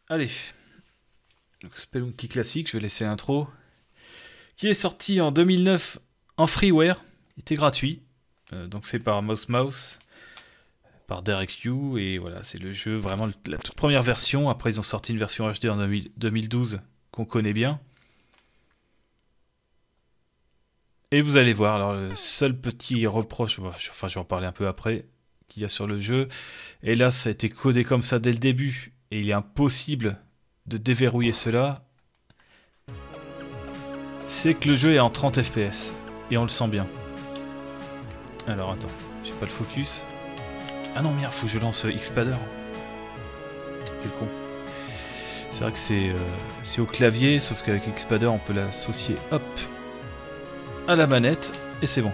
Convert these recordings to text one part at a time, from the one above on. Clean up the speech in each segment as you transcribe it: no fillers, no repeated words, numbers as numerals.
Allez. Donc, Spelunky classique, je vais laisser l'intro. Qui est sorti en 2009 en freeware. Il était gratuit. Donc fait par Mouse Mouse. Par Derek Yu. Et voilà, c'est le jeu, vraiment la toute première version. Après, ils ont sorti une version HD en 2012 qu'on connaît bien. Et vous allez voir, alors le seul petit reproche, enfin je vais en parler un peu après, qu'il y a sur le jeu. Et là, ça a été codé comme ça dès le début. Et il est impossible de déverrouiller cela. C'est que le jeu est en 30 FPS. Et on le sent bien. Alors attends, j'ai pas le focus. Ah non merde, faut que je lance Xpadder. Quel con. C'est vrai que c'est au clavier, sauf qu'avec Xpadder on peut l'associer, hop, à la manette, et c'est bon.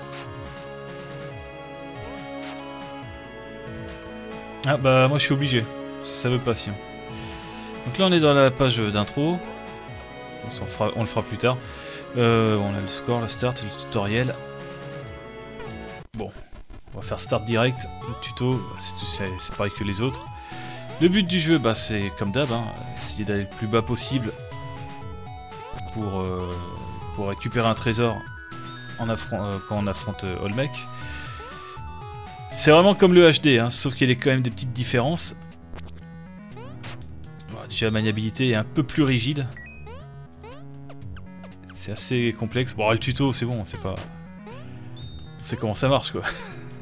Ah bah moi je suis obligé, ça veut pas si. Donc là on est dans la page d'intro. On le fera plus tard. On a le score, la start et le tutoriel. Bon, on va faire start direct. Le tuto, c'est pareil que les autres. Le but du jeu, bah, c'est comme d'hab, hein, essayer d'aller le plus bas possible pour récupérer un trésor quand on affronte Olmec. C'est vraiment comme le HD, hein, sauf qu'il y a quand même des petites différences. Bon, déjà la maniabilité est un peu plus rigide. C'est assez complexe. Bon, le tuto, c'est bon, c'est pas... On sait comment ça marche, quoi.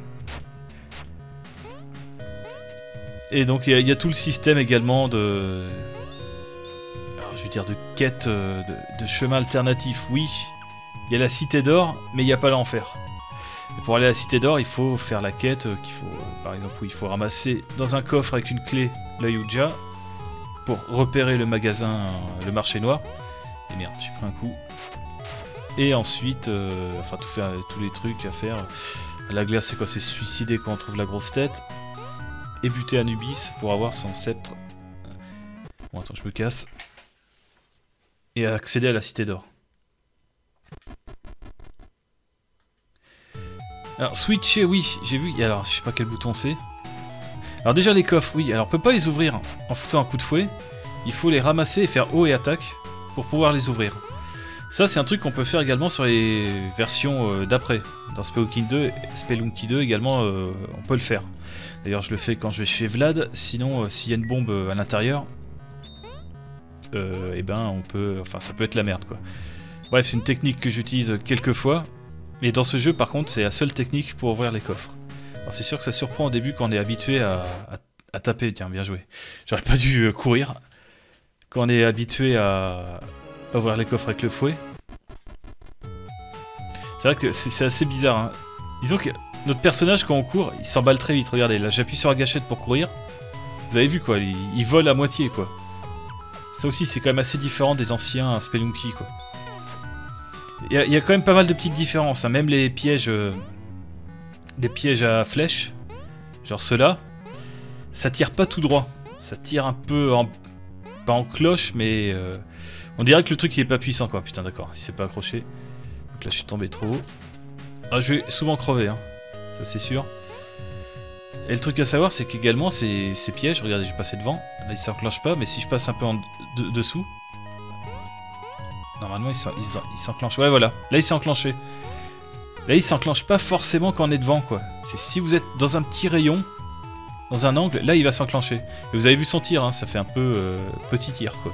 Et donc, il y a tout le système également de... Alors, je veux dire, de quête, de chemin alternatif, oui. Il y a la Cité d'Or, mais il n'y a pas l'enfer. Et pour aller à la Cité d'Or, il faut faire la quête, par exemple, où il faut ramasser dans un coffre avec une clé l'œil Ouija pour repérer le magasin, le marché noir. Et merde, j'ai pris un coup. Et ensuite, enfin tous les trucs à faire. La glace, c'est quoi? C'est se suicider quand on trouve la grosse tête. Et buter Anubis pour avoir son sceptre. Bon, attends, je me casse. Et accéder à la Cité d'Or. Alors, switcher, oui, j'ai vu. Alors, je sais pas quel bouton c'est. Alors, déjà, les coffres, oui. Alors, on peut pas les ouvrir en foutant un coup de fouet. Il faut les ramasser et faire haut et attaque pour pouvoir les ouvrir. Ça, c'est un truc qu'on peut faire également sur les versions d'après. Dans Spelunky 2 également, on peut le faire. D'ailleurs, je le fais quand je vais chez Vlad. Sinon, s'il y a une bombe à l'intérieur, et ben, on peut... Enfin, ça peut être la merde, quoi. Bref, c'est une technique que j'utilise quelques fois. Mais dans ce jeu, par contre, c'est la seule technique pour ouvrir les coffres. Alors, c'est sûr que ça surprend au début quand on est habitué à taper. Tiens, bien joué. J'aurais pas dû courir. Quand on est habitué à ouvrir les coffres avec le fouet. C'est vrai que c'est assez bizarre, hein. Disons que notre personnage, quand on court, il s'emballe très vite. Regardez, là j'appuie sur la gâchette pour courir. Vous avez vu quoi, il vole à moitié quoi. Ça aussi c'est quand même assez différent des anciens Spelunky quoi. Il y a quand même pas mal de petites différences, hein. Même les pièges à flèches, genre ceux-là, ça tire pas tout droit. Ça tire un peu pas en cloche, mais on dirait que le truc il est pas puissant quoi. Putain d'accord, si c'est pas accroché. Donc là je suis tombé trop haut. Ah, je vais souvent crever, hein. Ça c'est sûr. Et le truc à savoir c'est qu'également ces pièges, regardez je vais passer devant, là ils s'enclenchent pas, mais si je passe un peu dessous, normalement il s'enclenche. Ouais voilà, là il s'est enclenché. Là il s'enclenche pas forcément quand on est devant quoi. C'est si vous êtes dans un petit rayon, dans un angle, là il va s'enclencher. Et vous avez vu son tir, hein, ça fait un peu petit tir quoi.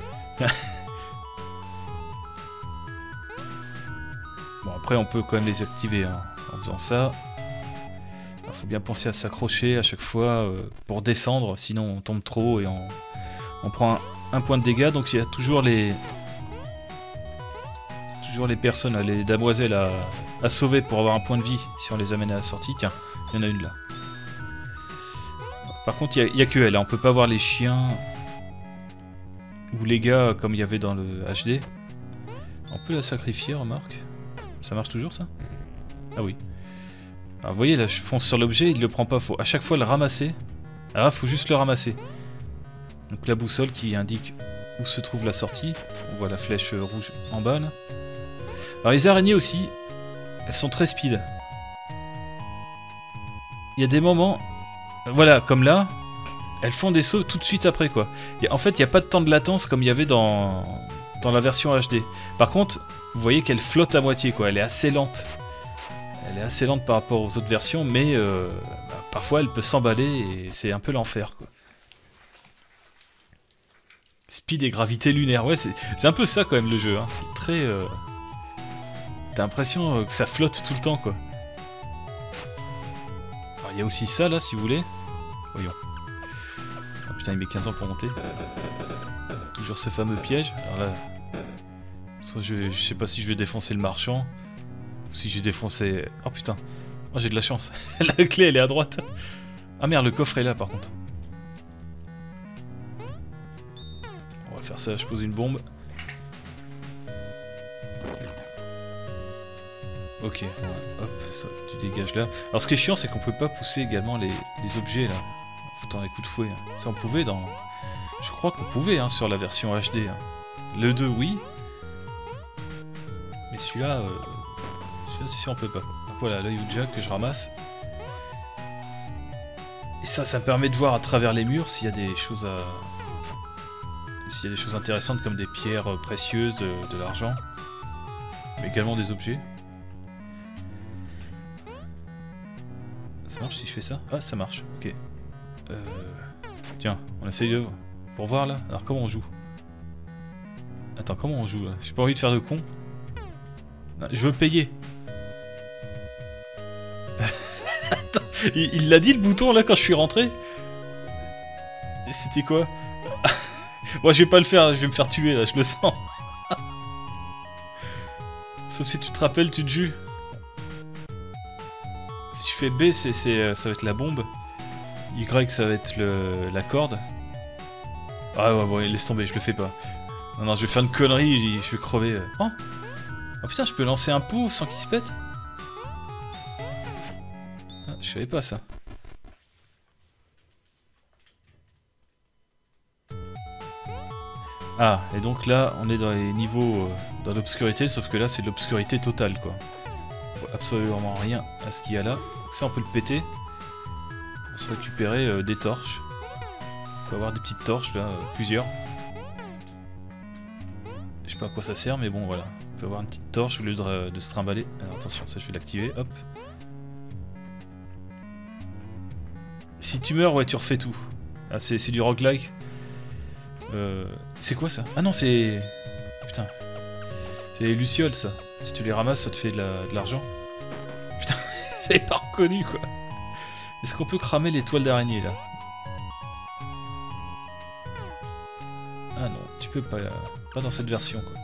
Bon après on peut quand même les activer hein, en faisant ça. Il faut bien penser à s'accrocher à chaque fois pour descendre, sinon on tombe trop et on prend un point de dégâts. Donc il y a toujours les personnes, les damoiselles à sauver pour avoir un point de vie si on les amène à la sortie. Tiens, il y en a une là. Par contre il n'y a que elle, hein. On peut pas voir les chiens ou les gars comme il y avait dans le HD. On peut la sacrifier, remarque. Ça marche toujours ça? Ah oui. Alors vous voyez là je fonce sur l'objet, il le prend pas, faut à chaque fois le ramasser. Alors là faut juste le ramasser. Donc la boussole qui indique où se trouve la sortie. On voit la flèche rouge en bas là. Alors les araignées aussi, elles sont très speed. Il y a des moments, voilà comme là, elles font des sauts tout de suite après quoi. En fait, il n'y a pas de temps de latence comme il y avait dans la version HD. Par contre, vous voyez qu'elle flotte à moitié quoi, elle est assez lente. Elle est assez lente par rapport aux autres versions, mais parfois elle peut s'emballer et c'est un peu l'enfer quoi. Speed et gravité lunaire, ouais c'est un peu ça quand même le jeu, hein. C'est très... T'as l'impression que ça flotte tout le temps quoi. Alors il y a aussi ça là si vous voulez. Voyons. Oh putain il met 15 ans pour monter. Toujours ce fameux piège. Alors là... Soit je sais pas si je vais défoncer le marchand. Ou si j'ai défoncé... Oh putain. Oh j'ai de la chance. La clé elle est à droite. Ah merde le coffre est là par contre. On va faire ça, je pose une bombe. Ok, ouais, hop, ça, tu dégages là. Alors ce qui est chiant c'est qu'on peut pas pousser également les objets là. En foutant les coups de fouet. Hein. Ça on pouvait dans... Je crois qu'on pouvait hein, sur la version HD. Hein. Le 2 oui. Mais celui-là... Celui-là c'est sûr on peut pas. Donc voilà, l'œil ou jack que je ramasse. Et ça me permet de voir à travers les murs s'il y a des choses à... S'il y a des choses intéressantes comme des pierres précieuses, de l'argent. Mais également des objets. Ça marche si je fais ça? Ah ça marche, ok. Tiens, on essaye de... Pour voir là. Alors comment on joue? Attends, comment on joue là? J'ai pas envie de faire de con. Non, je veux payer. Attends, il l'a dit le bouton là quand je suis rentré? C'était quoi? Moi je vais pas le faire, je vais me faire tuer là, je le sens. Sauf si tu te rappelles, tu te joues. Si je fais B, ça va être la bombe. Y, ça va être la corde. Ah ouais, bon, laisse tomber, je le fais pas. Non, non, je vais faire une connerie, je vais crever. Oh! Oh putain, je peux lancer un pot sans qu'il se pète? Ah, je savais pas ça. Ah, et donc là, on est dans les niveaux dans l'obscurité, sauf que là, c'est de l'obscurité totale, quoi. On voit absolument rien à ce qu'il y a là. Ça, on peut le péter. Pour se récupérer des torches. On peut avoir des petites torches, là, plusieurs. Je sais pas à quoi ça sert, mais bon, voilà. On peut avoir une petite torche au lieu de se trimballer. Alors attention, ça, je vais l'activer, hop. Si tu meurs, ouais, tu refais tout. Ah, c'est du roguelike. C'est quoi ça? Ah non, c'est... Putain. C'est les lucioles, ça. Si tu les ramasses, ça te fait de l'argent. Putain, j'avais pas reconnu, quoi. Est-ce qu'on peut cramer les toiles d'araignée, là? Ah non, tu peux pas... Pas dans cette version, quoi.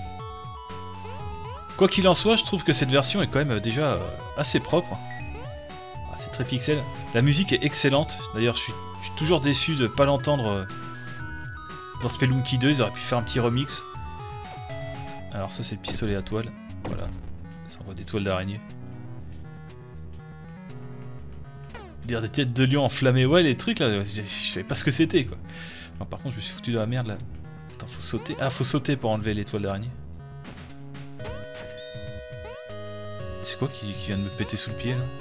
Quoi qu'il en soit, je trouve que cette version est quand même déjà assez propre. Ah, c'est très pixel. La musique est excellente. D'ailleurs, je suis toujours déçu de pas l'entendre... Dans Spelunky 2, ils auraient pu faire un petit remix. Alors ça c'est le pistolet à toile. Voilà. Ça envoie des toiles d'araignée. Dire des têtes de lion enflammées. Ouais les trucs là, je savais pas ce que c'était quoi. Non, par contre je me suis foutu de la merde là. Attends, faut sauter. Ah faut sauter pour enlever les toiles d'araignée. C'est quoi qui vient de me péter sous le pied là?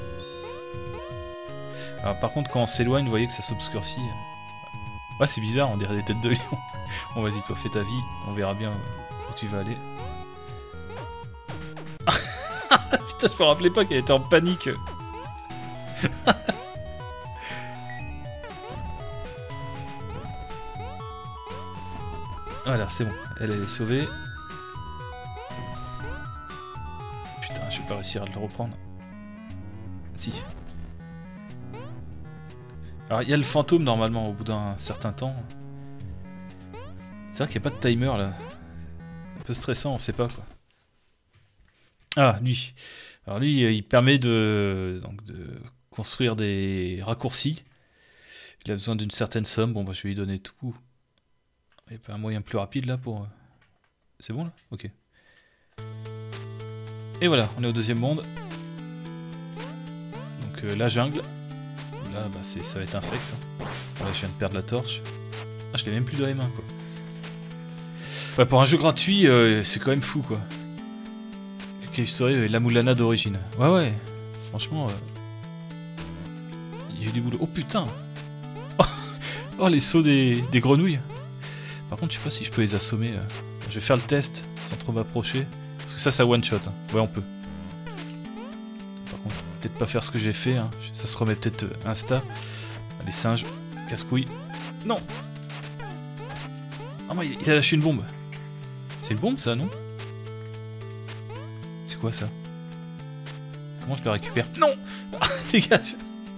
Alors par contre quand on s'éloigne, vous voyez que ça s'obscurcit. Ouais c'est bizarre, on dirait des têtes de lion. Bon vas-y toi fais ta vie, on verra bien où tu vas aller. Putain je me rappelais pas qu'elle était en panique. Voilà c'est bon, elle est sauvée. Putain je vais pas réussir à le reprendre. Si. Alors il y a le fantôme normalement au bout d'un certain temps. C'est vrai qu'il n'y a pas de timer là. Un peu stressant, on sait pas quoi. Ah lui. Alors lui il permet de construire des raccourcis. Il a besoin d'une certaine somme. Bon bah je vais lui donner tout. Il n'y a pas un moyen plus rapide là pour... C'est bon là? Ok. Et voilà, on est au deuxième monde. Donc la jungle. Là, bah, ça va être infect. Hein. Là, je viens de perdre la torche. Ah, je l'ai même plus dans les mains, quoi. Ouais, pour un jeu gratuit, c'est quand même fou, quoi. Quelle serait la Moulana d'origine. Ouais, ouais. Franchement, il y a eu du boulot. Oh, putain. Oh, les sauts des grenouilles. Par contre, je sais pas si je peux les assommer. Je vais faire le test sans trop m'approcher. Parce que ça one shot. Hein. Ouais, on peut. Par contre, peut-être pas faire ce que j'ai fait. Hein. Ça se remet peut-être insta. Les singes, casse-couilles. Non. Ah, mais il a lâché une bombe. C'est une bombe, ça, non? C'est quoi, ça? Comment je le récupère? Non. Dégage.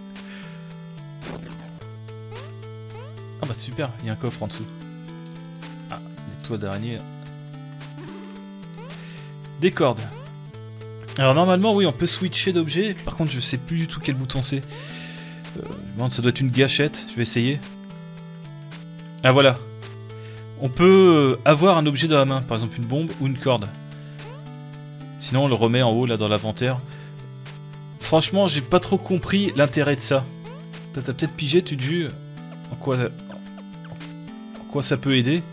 Ah bah super, il y a un coffre en dessous. Ah, des toits d'araignée. Des cordes. Alors normalement, oui, on peut switcher d'objet. Par contre, je sais plus du tout quel bouton c'est. Je me demande, ça doit être une gâchette. Je vais essayer. Ah voilà. On peut avoir un objet dans la main, par exemple une bombe ou une corde. Sinon, on le remet en haut, là, dans l'inventaire. Franchement, j'ai pas trop compris l'intérêt de ça. Toi, t'as peut-être pigé, tu te juges en quoi ça peut aider.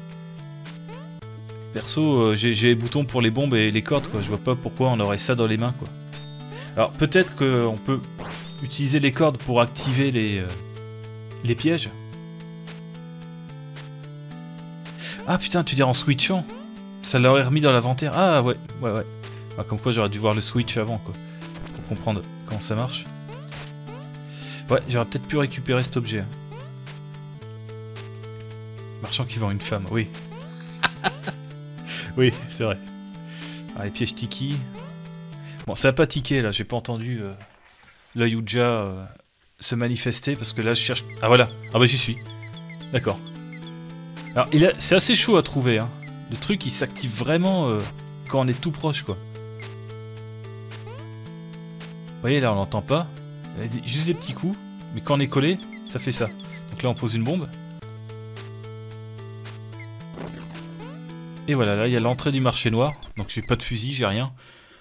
Perso, j'ai les boutons pour les bombes et les cordes, quoi. Je vois pas pourquoi on aurait ça dans les mains, quoi. Alors, peut-être qu'on peut utiliser les cordes pour activer les pièges. Ah putain, tu dirais en switchant. Ça l'aurait remis dans l'inventaire. Ah ouais. Ah, comme quoi j'aurais dû voir le switch avant, quoi. Pour comprendre comment ça marche. Ouais, j'aurais peut-être pu récupérer cet objet. Marchand qui vend une femme, oui. Oui, c'est vrai. Ah, les pièges tiki. Bon, ça a pas tiqué là, j'ai pas entendu l'œil Ouija se manifester parce que là je cherche. Ah voilà, ah bah j'y suis. D'accord. Alors c'est assez chaud à trouver, hein. Le truc il s'active vraiment quand on est tout proche, quoi. Vous voyez là on l'entend pas. Il y a juste des petits coups, mais quand on est collé, ça fait ça. Donc là on pose une bombe. Et voilà, là il y a l'entrée du marché noir. Donc j'ai pas de fusil, j'ai rien.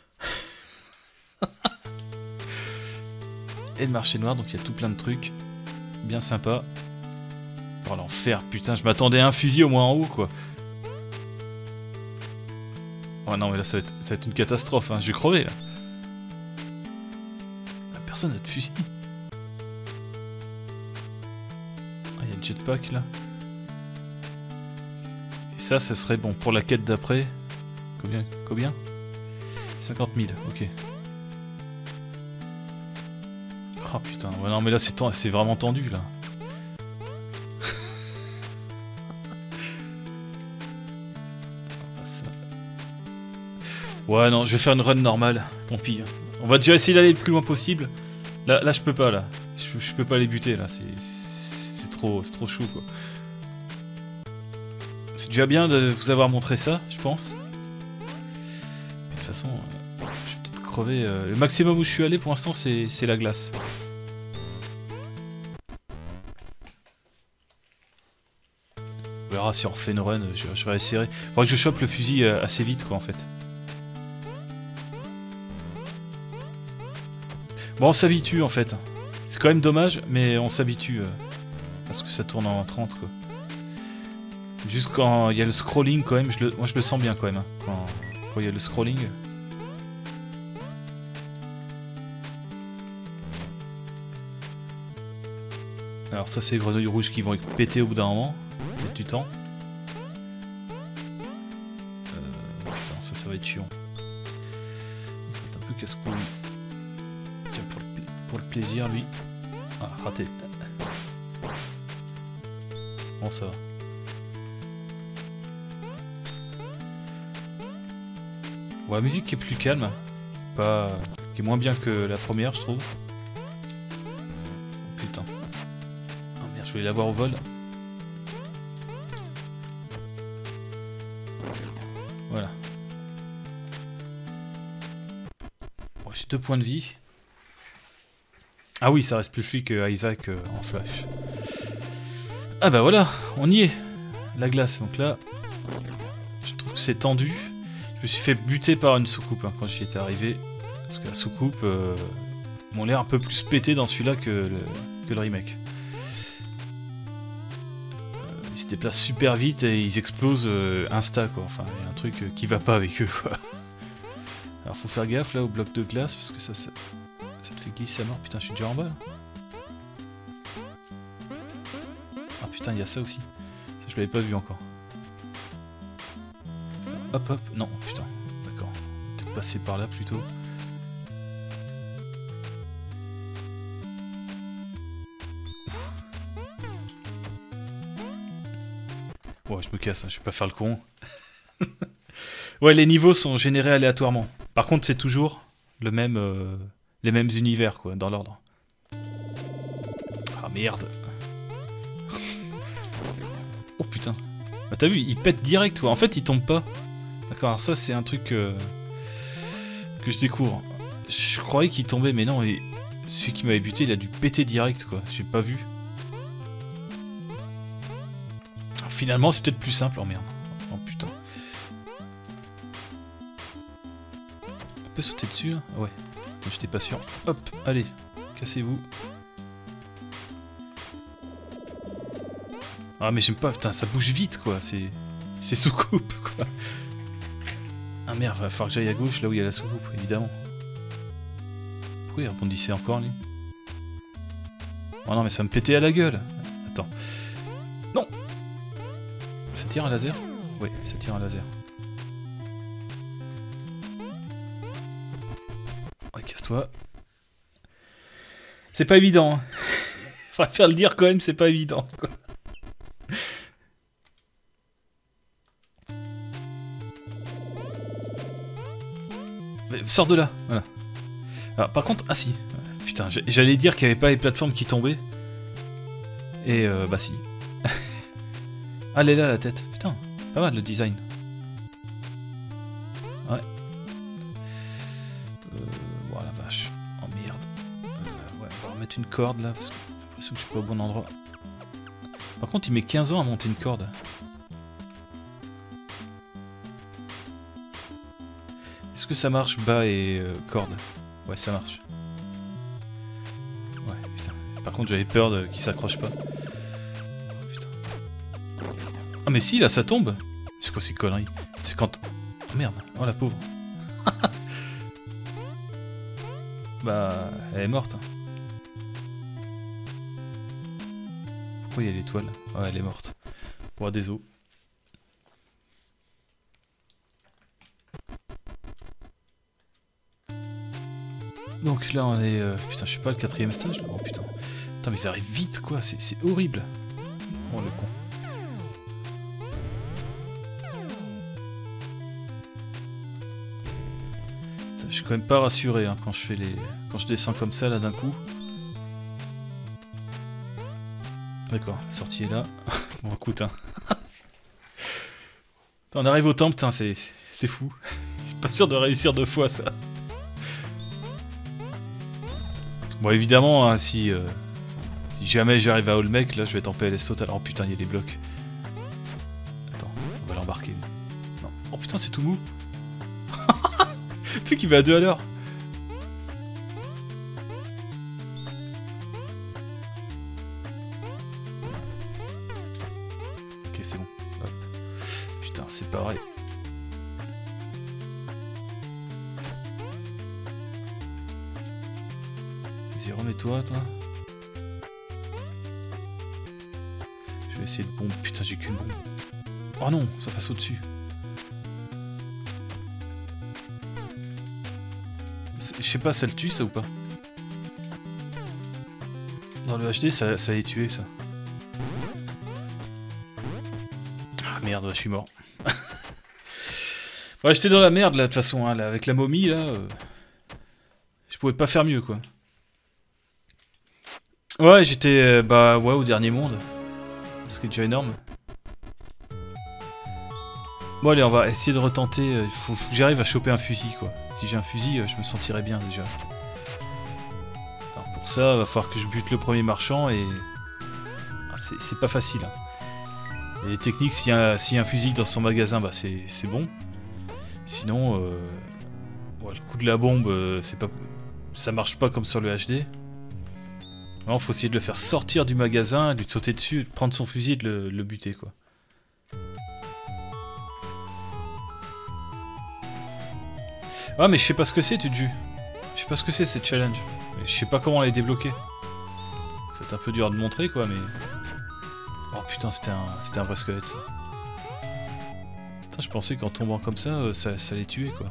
Et le marché noir, donc il y a tout plein de trucs. Bien sympa. Oh l'enfer, putain, je m'attendais à un fusil au moins en haut, quoi. Oh non, mais là ça va être une catastrophe, hein. Je vais crever là. Personne n'a de fusil. Ah, il y a le jetpack là. Et ça serait bon pour la quête d'après. Combien 50 000, ok. Oh putain, ouais, non mais là c'est vraiment tendu là. Ouais non, je vais faire une run normale, tant pis. On va déjà essayer d'aller le plus loin possible. Là je peux pas là. Je peux pas les buter là, c'est trop chaud, quoi. C'est déjà bien de vous avoir montré ça, je pense. De toute façon, je vais peut-être crever. Le maximum où je suis allé pour l'instant, c'est la glace. On verra si on refait une run, je vais essayer. Faudrait que je chope le fusil assez vite, quoi, en fait. Bon, on s'habitue, en fait. C'est quand même dommage, mais on s'habitue. Parce que ça tourne en 30, quoi. Juste quand il y a le scrolling, quand même, moi je le sens bien, quand même. Hein, quand il y a le scrolling. Alors ça, c'est les grenouilles rouges qui vont péter au bout d'un moment. Mettre du temps. Putain, ça va être chiant. Ça va être un peu casse-couille. Tiens, pour le plaisir, lui. Ah, raté. Bon, ça va. Bon, la musique est plus calme. Qui est moins bien que la première, je trouve. Oh, putain. Ah merde, je voulais l'avoir au vol. Voilà. Bon, j'ai 2 points de vie. Ah oui, ça reste plus fluide que Isaac en flash. Ah bah voilà, on y est. La glace, donc là, je trouve que c'est tendu. Je me suis fait buter par une soucoupe hein, quand j'y étais arrivé. Parce que la soucoupe m'ont l'air un peu plus pété dans celui-là que le remake. Ils se déplacent super vite et ils explosent insta, quoi. Enfin, il y a un truc qui va pas avec eux, quoi. Alors faut faire gaffe là au bloc de glace parce que ça te fait glisser à mort. Putain, je suis déjà en bas là. Ah putain. putain, il y a ça aussi. Ça, je l'avais pas vu encore. Hop, hop. Non, putain. D'accord. Peut-être passer par là, plutôt. Ouais, je me casse, hein, je vais pas faire le con. Ouais, les niveaux sont générés aléatoirement. Par contre, c'est toujours le même, les mêmes univers, quoi, dans l'ordre. Ah, merde. Oh, putain. Bah, t'as vu, il pète direct, quoi. En fait, il tombe pas. D'accord, alors ça, c'est un truc que je découvre. Je croyais qu'il tombait, mais non, et celui qui m'avait buté, il a dû péter direct, quoi. J'ai pas vu. Alors, finalement, c'est peut-être plus simple. Oh, merde. Oh, putain. On peut sauter dessus, là? Ouais. J'étais pas sûr. Hop, allez. Cassez-vous. Ah, mais j'aime pas. Putain, ça bouge vite, quoi. C'est sous-coupe, quoi. Ah merde, va falloir que j'aille à gauche, là où il y a la soucoupe, évidemment. Pourquoi il rebondissait encore, lui? Oh non, mais ça me pétait à la gueule. Attends. Non! Ça tire un laser? Oui, ça tire un laser. Ouais, casse-toi. C'est pas évident, hein. Faudrait faire le dire quand même, c'est pas évident, quoi. Sors de là, voilà. Alors, par contre, ah si, putain, j'allais dire qu'il n'y avait pas les plateformes qui tombaient. Et bah si. Ah, elle est là la tête, putain, pas mal le design. Ouais. Oh la vache, oh merde. Ouais, on va remettre une corde là, parce que j'ai l'impression que je suis pas au bon endroit. Par contre, il met 15 ans à monter une corde. Est-ce que ça marche bas et corde? Ouais, ça marche. Ouais, putain. Par contre, j'avais peur qu'il s'accroche pas. Putain. Ah, mais si, là, ça tombe. C'est quoi ces conneries? C'est quand... Oh, merde. Oh, la pauvre. Bah, elle est morte. Pourquoi il y a l'étoile? Ouais, elle est morte. Bon, désolé. Donc là on est... Putain, je sais pas, le 4ème stage là. Oh putain. Putain, mais ça arrive vite quoi, c'est horrible. Oh le con. Putain, je suis quand même pas rassuré hein, quand je fais les... Quand je descends comme ça là d'un coup. D'accord, la sortie est là. Bon écoute hein. On arrive au temple, putain, c'est fou. Je suis pas sûr de réussir 2 fois ça. Bon évidemment hein, si jamais j'arrive à Olmec là je vais être en PLS total. Oh putain il y a des blocs. Attends, on va l'embarquer. Non. Oh putain c'est tout mou. Le truc il va à 2 à l'heure. Ok c'est bon. Hop. Putain c'est pareil. Vas-y, remets-toi, toi. Je vais essayer de bombe. Putain, j'ai qu'une bombe. Oh non, ça passe au-dessus. Je sais pas, ça le tue, ça, ou pas? Dans le HD, ça allait tuer, ça. Ah, merde, je suis mort. Ouais, j'étais dans la merde, là, de toute façon, hein, là, avec la momie, là. Je pouvais pas faire mieux, quoi. Ouais, j'étais bah ouais au dernier monde. Ce qui est déjà énorme. Bon allez, on va essayer de retenter. Il faut que j'arrive à choper un fusil quoi. Si j'ai un fusil, je me sentirais bien déjà. Alors pour ça, il va falloir que je bute le premier marchand et... Ah, c'est pas facile. Hein. Et les techniques, s'il y a un fusil dans son magasin, bah c'est bon. Sinon, ouais, le coup de la bombe, c'est pas... ça marche pas comme sur le HD. Non, faut essayer de le faire sortir du magasin, de lui sauter dessus, de prendre son fusil et de le buter, quoi. Ah, mais je sais pas ce que c'est, Tuju. Je sais pas ce que c'est, cette challenge. Je sais pas comment les débloquer. C'est un peu dur de montrer, quoi, mais... Oh putain, c'était un vrai squelette ça. Putain, je pensais qu'en tombant comme ça, ça allait tuer quoi.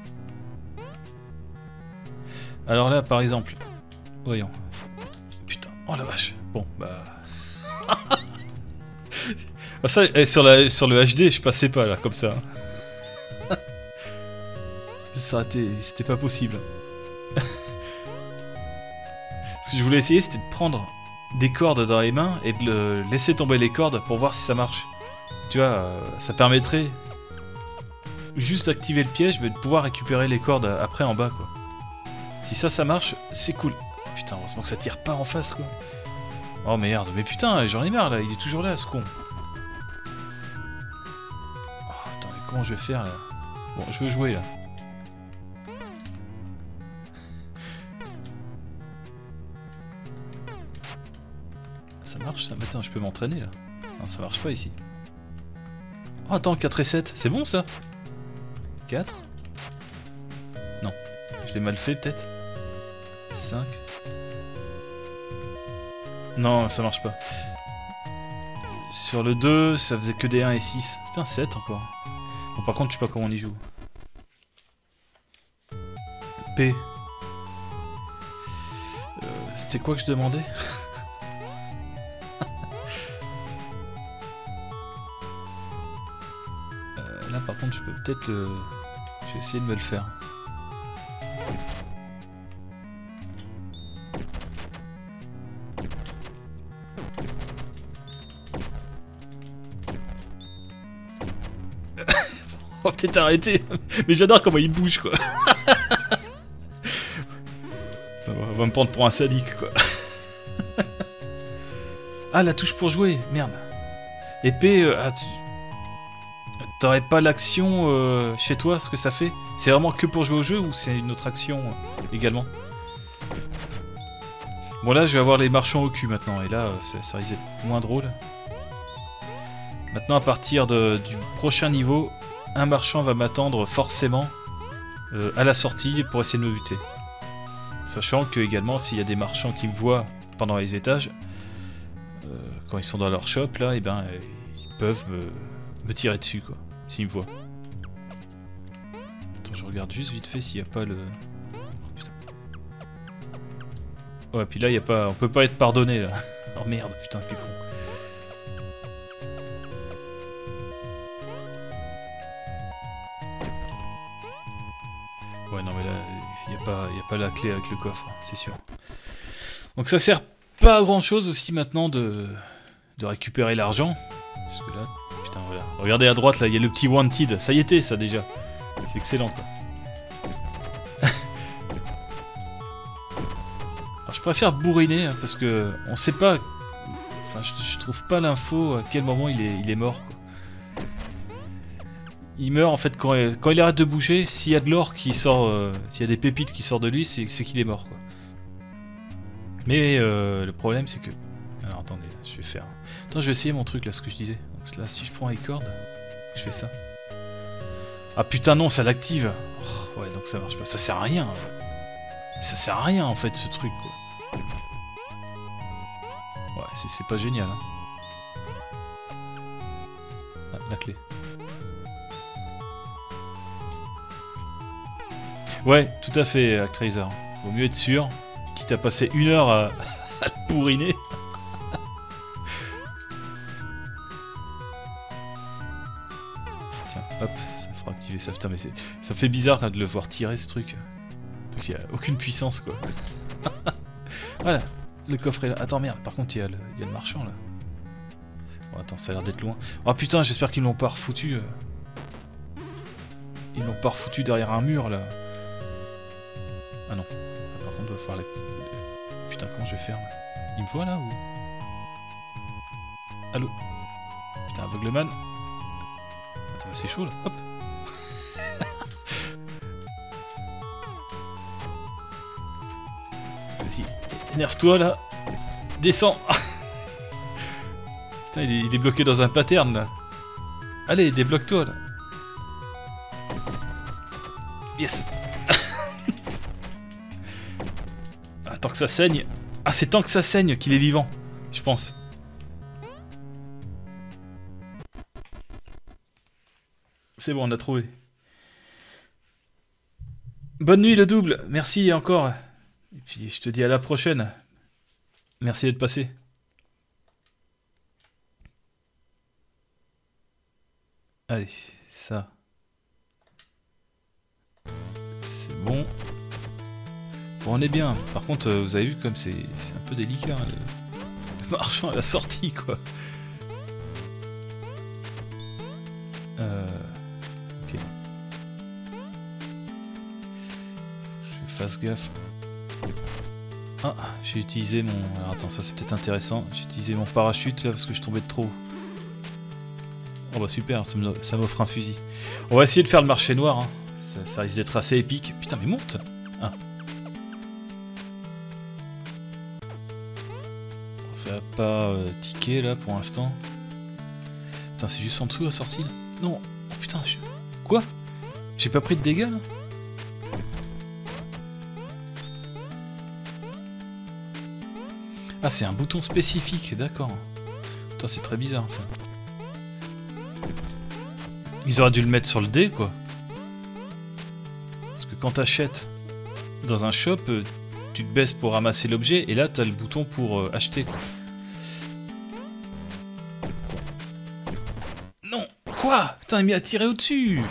Alors là, par exemple, voyons. Putain, oh la vache. Bon, bah... ah, ça, sur le HD, je passais pas là, comme ça. C'était pas possible. Ce que je voulais essayer, c'était de prendre des cordes dans les mains et de laisser tomber les cordes pour voir si ça marche. Tu vois, ça permettrait juste d'activer le piège, mais de pouvoir récupérer les cordes après en bas, quoi. Si ça marche, c'est cool. Putain, heureusement que ça tire pas en face, quoi. Oh merde, mais putain, j'en ai marre, là. Il est toujours là, ce con. Oh, attends, mais comment je vais faire, là? Bon, je veux jouer, là. Ça marche, ça? Attends, je peux m'entraîner, là. Non, ça marche pas, ici. Oh, attends, 4 et 7. C'est bon, ça? 4? Non. Je l'ai mal fait, peut-être? 5. Non, ça marche pas. Sur le 2, ça faisait que des 1 et 6. Putain, 7 encore. Bon, par contre, je sais pas comment on y joue. P. C'était quoi que je demandais? Là, par contre, je peux peut-être le... Je vais essayer de me le faire. On va peut-être arrêter. Mais j'adore comment il bouge, quoi. On va me prendre pour un sadique, quoi. Ah, la touche pour jouer. Merde. Épée... T'aurais pas l'action chez toi, ce que ça fait? C'est vraiment que pour jouer au jeu ou c'est une autre action également? Bon là je vais avoir les marchands au cul maintenant et là ça risque d'être moins drôle. Maintenant à partir du prochain niveau, un marchand va m'attendre forcément à la sortie pour essayer de me buter. Sachant que également s'il y a des marchands qui me voient pendant les étages, quand ils sont dans leur shop là, et ben ils peuvent me tirer dessus quoi. S'il me voit. Attends, je regarde juste vite fait s'il n'y a pas le... Oh, putain. Ouais, puis là, il y a pas... on peut pas être pardonné, là. Oh merde, putain, quel con. Ouais, non, mais là, il n'y a pas la clé avec le coffre, hein, c'est sûr. Donc ça sert pas à grand chose aussi maintenant de récupérer l'argent. Parce que là... Putain, voilà. Regardez à droite, là, il y a le petit Wanted. Ça y était, ça, déjà. C'est excellent, quoi. Alors, je préfère bourriner, hein, parce que on sait pas... Enfin, je trouve pas l'info à quel moment il est mort, quoi. Il meurt, en fait, quand il arrête de bouger. S'il y a de l'or qui sort... s'il y a des pépites qui sortent de lui, c'est qu'il est mort, quoi. Mais le problème, c'est que... Alors, attendez, je vais faire... Attends, je vais essayer mon truc, là, ce que je disais. Donc là, si je prends les cordes, je fais ça. Ah putain, non, ça l'active. Oh, ouais, donc ça marche pas. Ça sert à rien. Ça sert à rien, en fait, ce truc, quoi. Ouais, c'est pas génial, hein. Ah, la clé. Ouais, tout à fait, Actraiser. Vaut mieux être sûr, quitte à passer 1 heure à te bourriner. Hop, ça fera activer ça. Putain, mais ça fait bizarre de le voir tirer ce truc. Donc il n'y a aucune puissance, quoi. Voilà, le coffre est là. Attends, merde, par contre, il y a le marchand, là. Bon, attends, ça a l'air d'être loin. Oh putain, j'espère qu'ils l'ont pas refoutu. Ils l'ont pas refoutu derrière un mur, là. Ah non. Ah, par contre, il va falloir l'activer. Putain, comment je vais faire, là? Il me voit, là, ou... Allô? Putain, aveugleman. C'est chaud là, hop. Vas-y, énerve-toi là. Descends. Putain, il est bloqué dans un pattern là. Allez, débloque-toi là. Yes. Ah, tant que ça saigne. Ah, c'est tant que ça saigne qu'il est vivant, je pense. C'est bon, on a trouvé. Bonne nuit le double, merci encore. Et puis je te dis à la prochaine. Merci d'être passé. Allez, ça. C'est bon. Bon, on est bien. Par contre, vous avez vu comme c'est un peu délicat, hein, le marchand à la sortie, quoi. Ok. Je fasse gaffe. Ah, j'ai utilisé mon... Alors attends, ça c'est peut-être intéressant. J'ai utilisé mon parachute là parce que je tombais de trop. Oh bah super, ça m'offre un fusil. On va essayer de faire le marché noir. Hein. Ça risque d'être assez épique. Putain, mais monte! Ah. Ça va pas tiquer là pour l'instant. Putain, c'est juste en dessous la sortie là. Non! Oh, putain, quoi? J'ai pas pris de dégâts là? Ah, c'est un bouton spécifique, d'accord. Putain, c'est très bizarre ça. Ils auraient dû le mettre sur le dé, quoi. Parce que quand t'achètes dans un shop, tu te baisses pour ramasser l'objet, et là, t'as le bouton pour acheter, quoi. Non! Quoi? Putain, il m'a tiré au-dessus!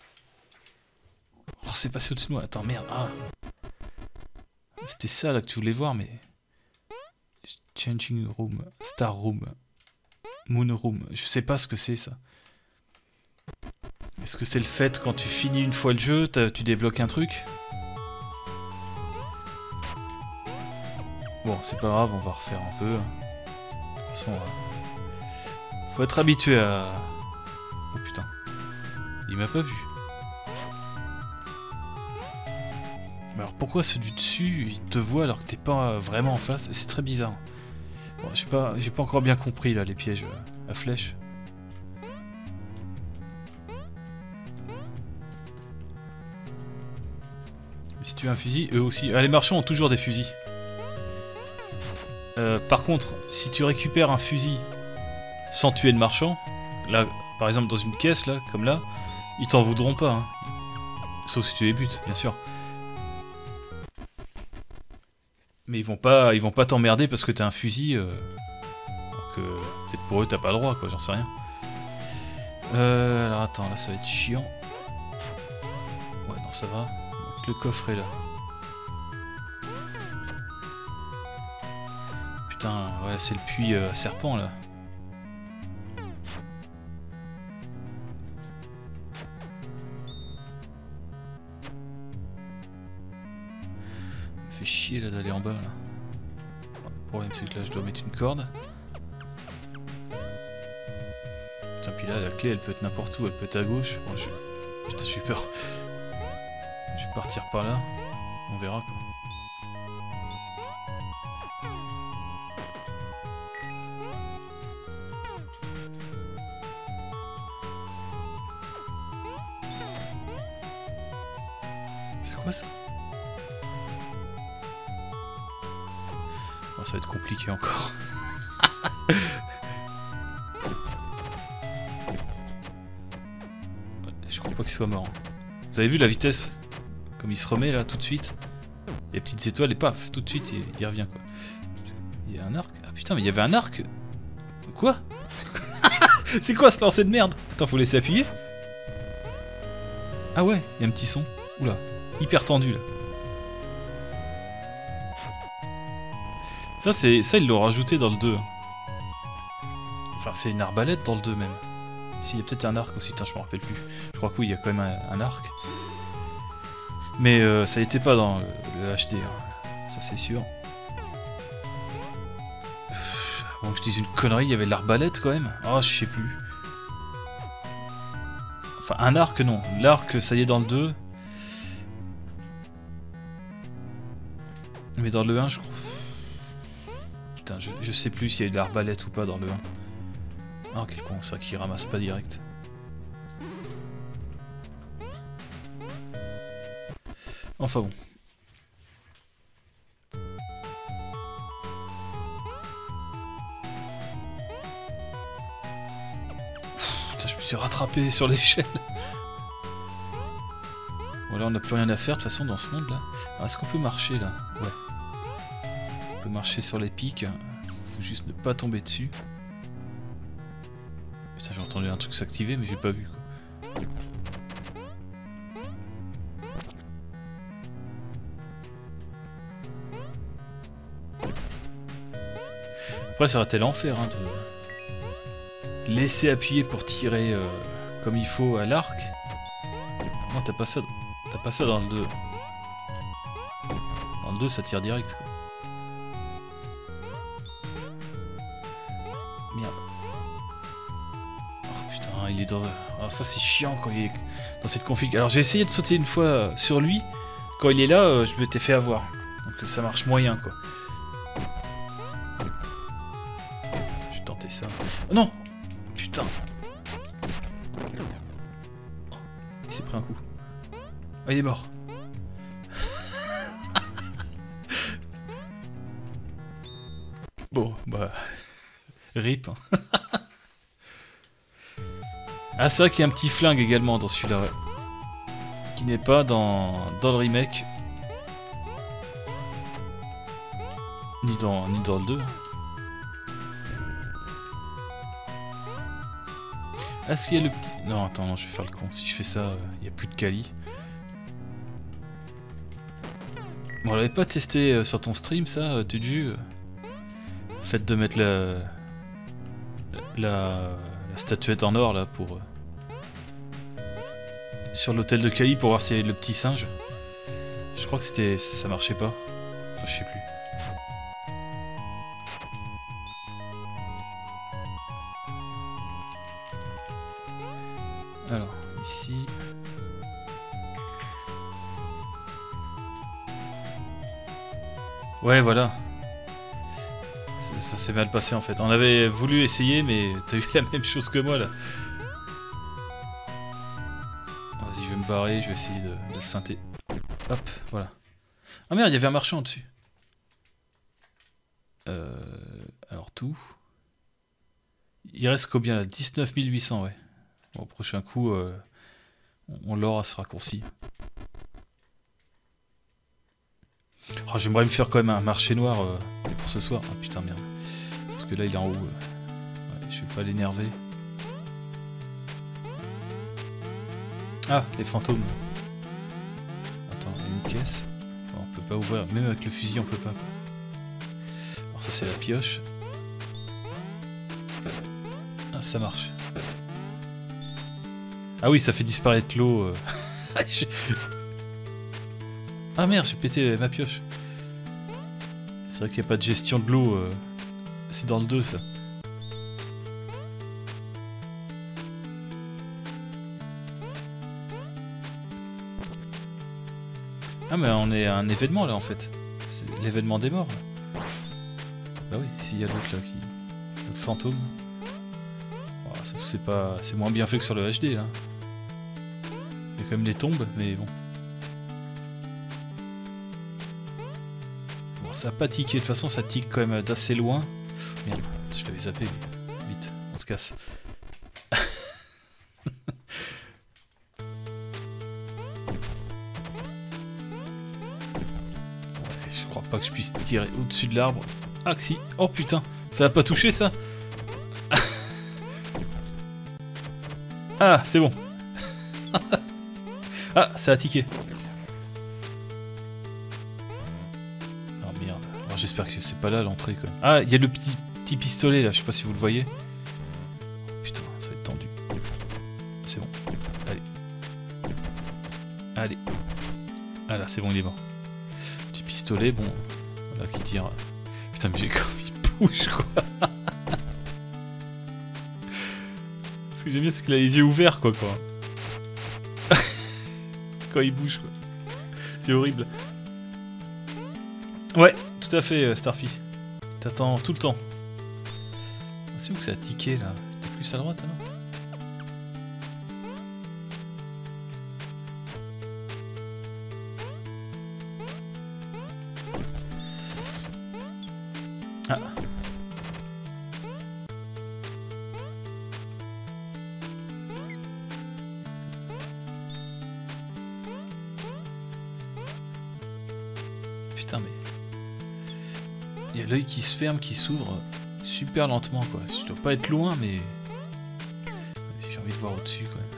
Oh, c'est passé au-dessus de moi. Attends, merde. Ah. C'était ça, là, que tu voulais voir, mais... Changing Room, Star Room, Moon Room, je sais pas ce que c'est ça. Est-ce que c'est le fait quand tu finis une fois le jeu, tu débloques un truc? Bon, c'est pas grave, on va refaire un peu. De toute façon, faut être habitué à... Oh putain, il m'a pas vu. Mais alors pourquoi ceux du dessus, ils te voient alors que t'es pas vraiment en face? C'est très bizarre. Bon, j'ai pas encore bien compris là les pièges à flèches. Mais si tu as un fusil, eux aussi. Ah, les marchands ont toujours des fusils. Par contre, si tu récupères un fusil sans tuer le marchand, là, par exemple dans une caisse là, comme là, ils t'en voudront pas. Hein. Sauf si tu les butes, bien sûr. Mais ils vont pas t'emmerder parce que t'as un fusil. Alors que peut-être pour eux t'as pas le droit, quoi, j'en sais rien. Alors attends, là ça va être chiant. Ouais, non, ça va. Donc, le coffre est là. Putain, ouais, c'est le puits à serpent là. Fait chier là d'aller en bas là. Le problème c'est que là je dois mettre une corde. Putain, puis là la clé elle peut être n'importe où, elle peut être à gauche. Bon, putain, j'ai peur. Je vais partir par là. On verra quoi. C'est quoi ça? Ça va être compliqué encore. Je crois pas qu'il soit mort. Vous avez vu la vitesse? Comme il se remet là tout de suite. Les petites étoiles et paf, tout de suite il revient quoi. Il y a un arc? Ah putain, mais il y avait un arc? Quoi? C'est quoi ce lancer de merde? Attends, faut laisser appuyer? Ah ouais, il y a un petit son. Oula, hyper tendu là. Ça, ils l'ont rajouté dans le 2. Enfin, c'est une arbalète dans le 2 même. Si, il y a peut-être un arc aussi, putain, je me rappelle plus. Je crois que oui, il y a quand même un arc. Mais ça n'était pas dans le HD, hein. Ça c'est sûr. Bon, que je dise une connerie, il y avait de l'arbalète quand même. Oh, je sais plus. Enfin, un arc, non. L'arc, ça y est dans le 2. Mais dans le 1, je crois... Putain, je sais plus s'il y a eu de l'arbalète ou pas dans le 1. Ah, quel con, ça qui ramasse pas direct. Enfin bon. Putain, je me suis rattrapé sur l'échelle. Voilà, on n'a plus rien à faire de toute façon dans ce monde là. Est-ce qu'on peut marcher là? Ouais. On peut marcher sur les pics. Faut juste ne pas tomber dessus. Putain, j'ai entendu un truc s'activer mais j'ai pas vu quoi. Après ça aurait été l'enfer hein, de laisser appuyer pour tirer comme il faut à l'arc. Non, t'as pas ça dans le 2. Dans le 2 ça tire direct quoi. Merde. Oh putain, il est dans... Alors ça c'est chiant quand il est dans cette config. Alors j'ai essayé de sauter une fois sur lui. Quand il est là, je m'étais fait avoir. Donc ça marche moyen quoi. Je vais tenter ça. Oh non! Putain! Oh, il s'est pris un coup. Oh, il est mort. Bon, bah... RIP. Ah, c'est vrai qu'il y a un petit flingue également dans celui-là, ouais. Qui n'est pas dans le remake. Ni dans le 2. Est-ce qu'il y a le petit... Non, attends, non, je vais faire le con. Si je fais ça, il n'y a plus de Kali. Bon, on l'avait pas testé sur ton stream, ça, Tuju. Le fait de mettre la statuette en or, là, pour... sur l'hôtel de Kali, pour voir si le petit singe. Je crois que c'était... ça marchait pas. Enfin, je sais plus. Alors, ici... Ouais, voilà. Ça s'est mal passé en fait. On avait voulu essayer, mais t'as eu la même chose que moi là. Vas-y, je vais me barrer, je vais essayer de le feinter. Hop, voilà. Ah merde, il y avait un marchand dessus. Alors tout. Il reste combien là? 19 800, ouais. Bon, au prochain coup, on l'aura ce raccourci. Oh, j'aimerais me faire quand même un marché noir pour ce soir. Ah putain, merde. Parce que là, il est en haut. Ouais, je vais pas l'énerver. Ah, les fantômes. Attends, il y a une caisse. Bon, on peut pas ouvrir. Même avec le fusil, on peut pas. Quoi. Alors ça, c'est la pioche. Ah, ça marche. Ah oui, ça fait disparaître l'eau. Ah merde, j'ai pété ma pioche. C'est vrai qu'il n'y a pas de gestion de l'eau. C'est dans le 2 ça. Ah mais on est à un événement là en fait. C'est l'événement des morts. Bah oui, s'il y a l'autre là qui... le fantôme. Voilà, ça c'est pas... c'est moins bien fait que sur le HD là. Il y a quand même les tombes, mais bon. Ça a pas tiqué, de toute façon ça tique quand même d'assez loin. Merde, je l'avais zappé, vite, on se casse. Ouais, je crois pas que je puisse tirer au-dessus de l'arbre. Ah que si, oh putain, ça a pas touché ça. Ah, c'est bon. Ah, ça a tiqué. J'espère que c'est pas là l'entrée quoi. Ah, il y a le petit pistolet là, je sais pas si vous le voyez. Putain, ça va être tendu. C'est bon. Allez. Allez. Ah là, c'est bon, il est mort. Petit pistolet, bon. Voilà, qui tire. Putain, mais j'ai comme il bouge quoi. Ce que j'aime bien, c'est qu'il a les yeux ouverts quoi. Quand il bouge quoi. C'est horrible. Ouais. Tout à fait, Starfy. T'attends tout le temps. C'est où que ça a tiqué là? T'es plus à droite alors? Ah. Putain, mais... Il y a l'œil qui se ferme, qui s'ouvre super lentement, quoi. Je dois pas être loin, mais... Si j'ai envie de voir au-dessus, quand même.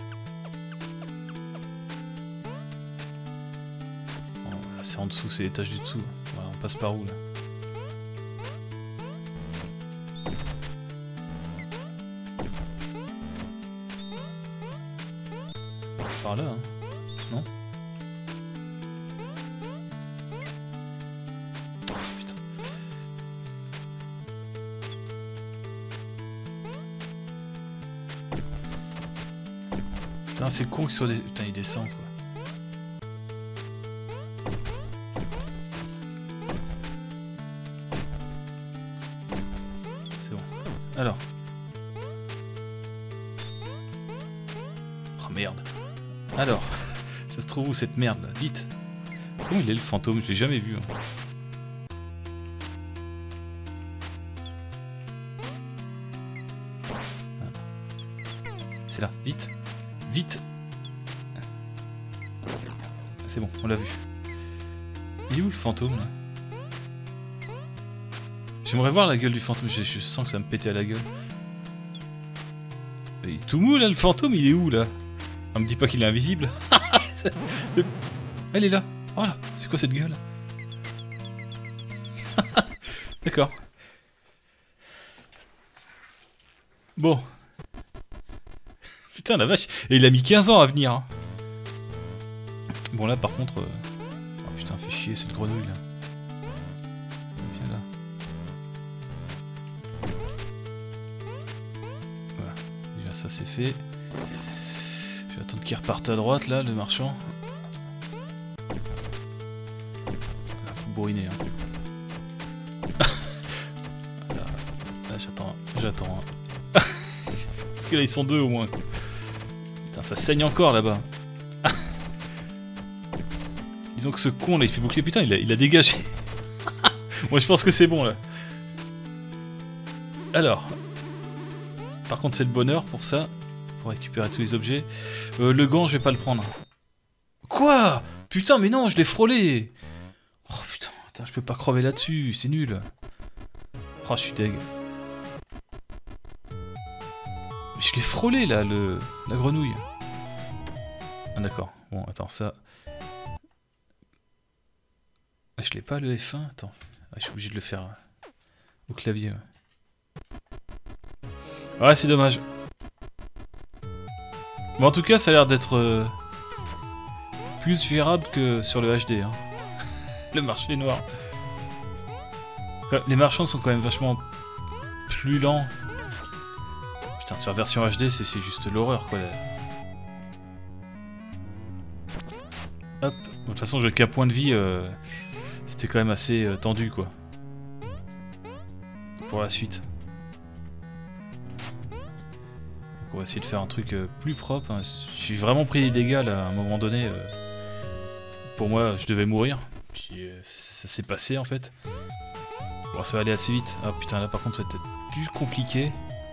Bon, là, c'est en dessous, c'est l'étage du dessous. Voilà, on passe par où, là? Par là, hein. Non? Putain. Putain, c'est con qu'il soit... Putain, il descend, quoi. C'est bon. Alors. Oh, merde. Alors. Ça se trouve où, cette merde, là? Vite. Comment il est, le fantôme? Je l'ai jamais vu, hein. C'est là, vite. Vite. C'est bon, on l'a vu. Il est où le fantôme là? J'aimerais voir la gueule du fantôme, je sens que ça va me pétait à la gueule. Il est tout mou là, le fantôme, il est où là? On me dit pas qu'il est invisible. Elle est là. Oh là, c'est quoi cette gueule? D'accord. Bon. Putain la vache. Et il a mis 15 ans à venir. Hein. Bon là par contre... Oh putain, fait chier cette grenouille là. Ça vient là. Voilà. Déjà ça c'est fait. Je vais attendre qu'il reparte à droite là, le marchand. Là faut bourriner. Hein. Là j'attends. Parce que là ils sont deux au moins. Putain ça saigne encore là-bas. Disons que ce con là il fait boucler. Putain il a dégagé. Moi je pense que c'est bon là. Alors. Par contre c'est le bonheur pour ça. Pour récupérer tous les objets. Le gant je vais pas le prendre. Quoi? Putain mais non je l'ai frôlé. Oh putain je peux pas crever là-dessus. C'est nul. Oh je suis deg. Mais je l'ai frôlé là la grenouille. Ah d'accord. Bon attends ça. Ah, je l'ai pas le F1, attends. Ah, je suis obligé de le faire au clavier. Ouais, c'est dommage. Mais en tout cas, ça a l'air d'être plus gérable que sur le HD. Hein. Le marché noir. Les marchands sont quand même vachement plus lents. Putain, sur la version HD, c'est juste l'horreur quoi. Là. Hop. De toute façon, j'ai qu'un point de vie. C'était quand même assez tendu quoi. Pour la suite. Donc on va essayer de faire un truc plus propre. Hein. J'ai vraiment pris des dégâts là à un moment donné. Pour moi je devais mourir. Puis ça s'est passé en fait. Bon ça va aller assez vite. Ah putain là par contre ça va être plus compliqué.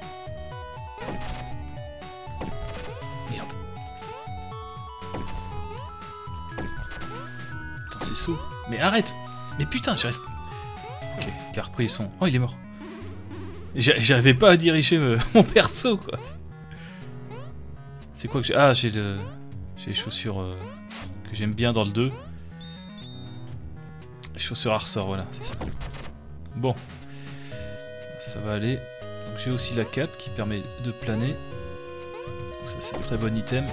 Merde. Putain c'est saut. Mais arrête! Mais putain, j'arrive... Ok, il a repris son... Oh, il est mort. J'arrivais pas à diriger mon perso, quoi. C'est quoi que j'ai... Ah, j'ai les chaussures que j'aime bien dans le 2. Les chaussures à ressort, voilà, c'est ça. Bon. Ça va aller. Donc j'ai aussi la cape qui permet de planer. Donc ça, c'est un très bon item.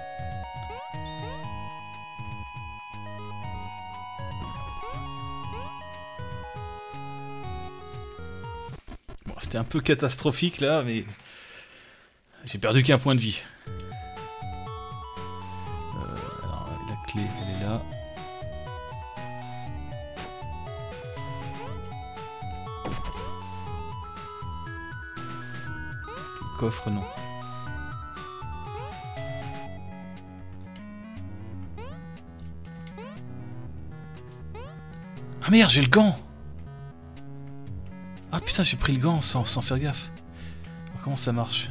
C'était un peu catastrophique là, mais j'ai perdu qu'un point de vie. Alors, la clé, elle est là. Le coffre, non. Ah merde, j'ai le gant! Ah putain, j'ai pris le gant sans faire gaffe. Alors, comment ça marche?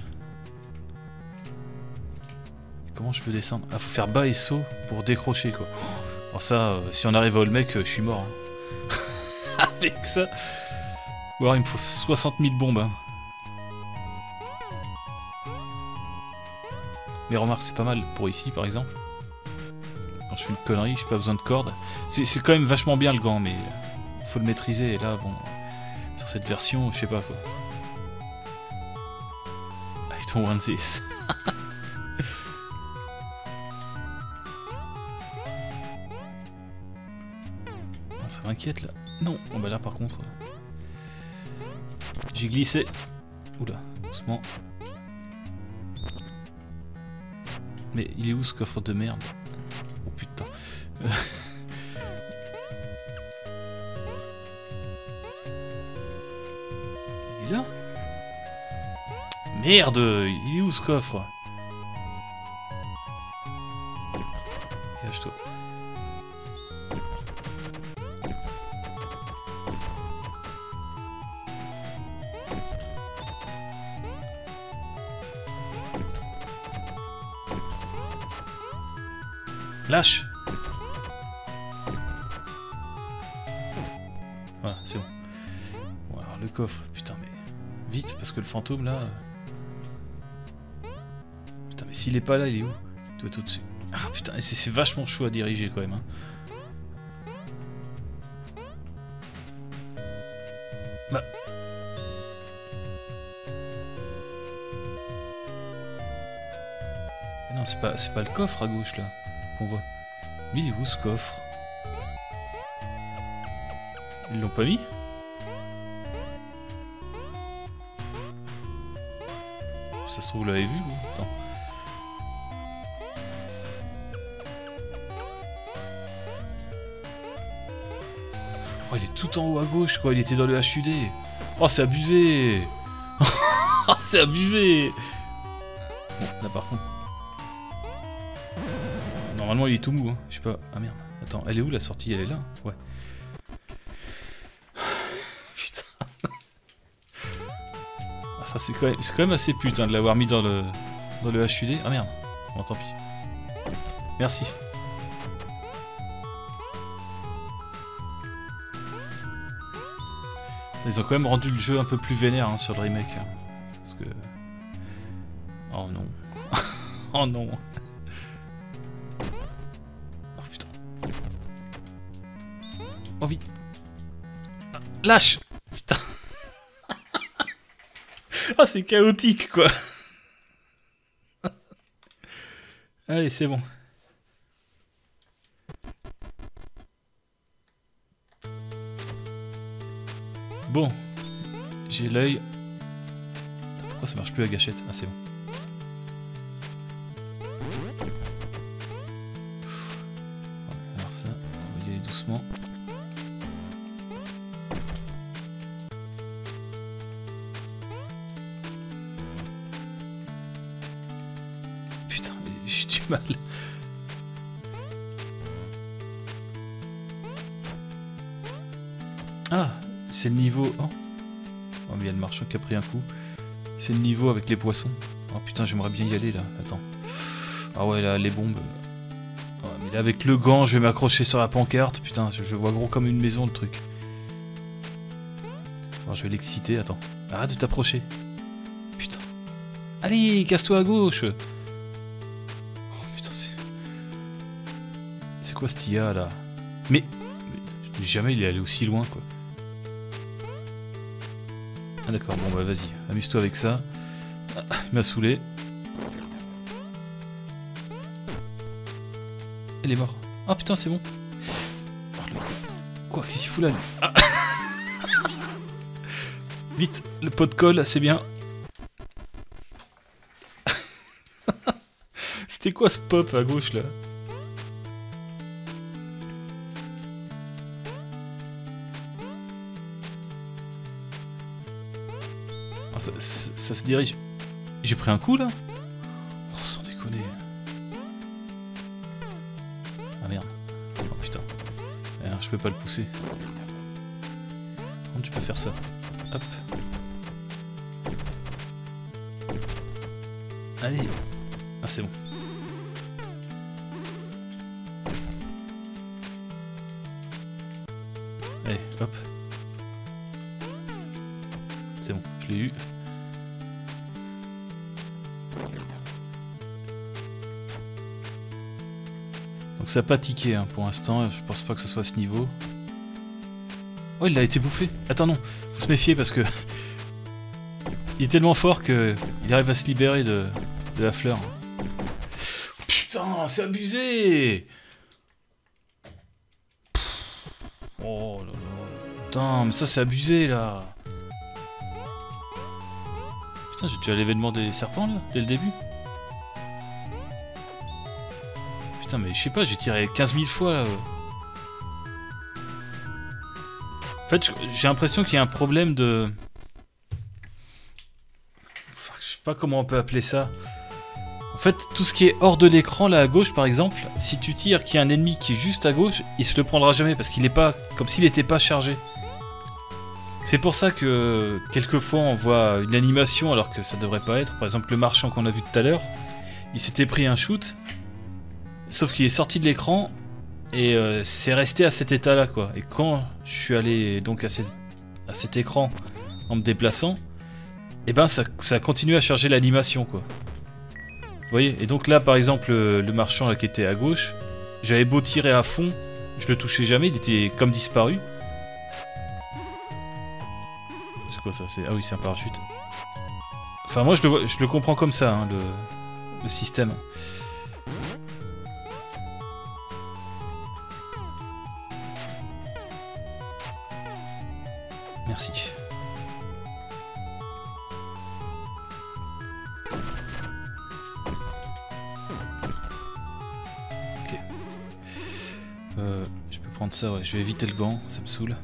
Comment je peux descendre? Ah, faut faire bas et saut pour décrocher quoi. Alors ça, si on arrive à Olmec, je suis mort. Hein. Avec ça. Ou alors il me faut 60 000 bombes. Hein. Mais remarque, c'est pas mal pour ici par exemple. Quand je fais une connerie, j'ai pas besoin de cordes. C'est quand même vachement bien le gant, mais faut le maîtriser. Et là, bon, sur cette version, je sais pas quoi. I don't want this. Non, ça m'inquiète là. Non, bon bah là par contre, j'ai glissé. Oula, doucement. Mais il est où ce coffre de merde? Oh putain. Il est là? Merde! Il est où ce coffre? Cache-toi. Lâche! Voilà, c'est bon. Bon alors le coffre, putain mais... Vite, parce que le fantôme là... Putain mais s'il est pas là, il est où? Il doit être au-dessus. Ah putain, c'est vachement chaud à diriger quand même. Hein. Bah... Non, c'est pas le coffre à gauche là. On voit. Mais il est où ce coffre? Ils l'ont pas mis? Ça se trouve vous l'avez vu ou? Attends. Oh il est tout en haut à gauche quoi, il était dans le HUD. Oh c'est abusé. Oh c'est abusé. Bon là par contre. Normalement il est tout mou, hein. Je sais pas. Ah merde. Attends, elle est où la sortie? Elle est là? Ouais. Putain. Ah, ça c'est quand même assez putain de l'avoir mis dans le HUD. Ah merde. Bon tant pis. Merci. Ils ont quand même rendu le jeu un peu plus vénère hein, sur le remake. Hein. Parce que... Oh non. Oh non. Oh vite. Lâche. Putain. Oh c'est chaotique quoi. Allez c'est bon. Bon. J'ai l'œil. Pourquoi ça marche plus la gâchette? Ah c'est bon. Alors ça, on va y aller doucement. J'ai du mal. Ah, c'est le niveau... Oh, oh mais il y a le marchand qui a pris un coup. C'est le niveau avec les poissons. Oh putain, j'aimerais bien y aller là. Attends. Ah ouais, là, les bombes. Oh, mais là, avec le gant, je vais m'accrocher sur la pancarte. Putain, je vois gros comme une maison le truc. Alors, je vais l'exciter. Attends. Arrête de t'approcher. Putain. Allez, casse-toi à gauche. C'est quoi ce tia là? Mais jamais il est allé aussi loin quoi. Ah d'accord, bon bah vas-y, amuse-toi avec ça. Ah, il m'a saoulé. Il est mort. Ah putain c'est bon. Quoi? Qu'est-ce qu'il fout là lui? Ah. Vite, le pot de colle, c'est bien. C'était quoi ce pop à gauche là? Ça se dirige. J'ai pris un coup là? Oh sans déconner. Ah merde. Oh putain. Alors, je peux pas le pousser. Comment tu peux faire ça? Hop. Allez. Ah c'est bon. Allez, hop. C'est bon, je l'ai eu. Donc ça n'a pas tiqué hein, pour l'instant, je pense pas que ce soit à ce niveau. Oh, il a été bouffé. Attends, non, faut se méfier parce que... il est tellement fort qu'il arrive à se libérer de la fleur. Putain, c'est abusé! Oh là là. Putain, mais ça c'est abusé là! Putain, j'ai déjà l'événement des serpents là, dès le début. Putain, mais je sais pas, j'ai tiré 15 000 fois là. En fait, j'ai l'impression qu'il y a un problème de... Enfin, je sais pas comment on peut appeler ça. En fait, tout ce qui est hors de l'écran, là à gauche par exemple, si tu tires qu'il y a un ennemi qui est juste à gauche, il se le prendra jamais parce qu'il est pas... comme s'il n'était pas chargé. C'est pour ça que quelquefois on voit une animation alors que ça devrait pas être. Par exemple, le marchand qu'on a vu tout à l'heure, il s'était pris un shoot, sauf qu'il est sorti de l'écran et c'est resté à cet état-là quoi. Et quand je suis allé donc à cet écran en me déplaçant, et ben ça a continué à charger l'animation quoi. Vous voyez? Et donc là par exemple le marchand là, qui était à gauche, j'avais beau tirer à fond, je le touchais jamais, il était comme disparu. C'est quoi ça? Ah oui, c'est un parachute. Enfin moi je le comprends comme ça hein, le système. Merci. Ok. Je peux prendre ça, ouais. Je vais éviter le gant, ça me saoule.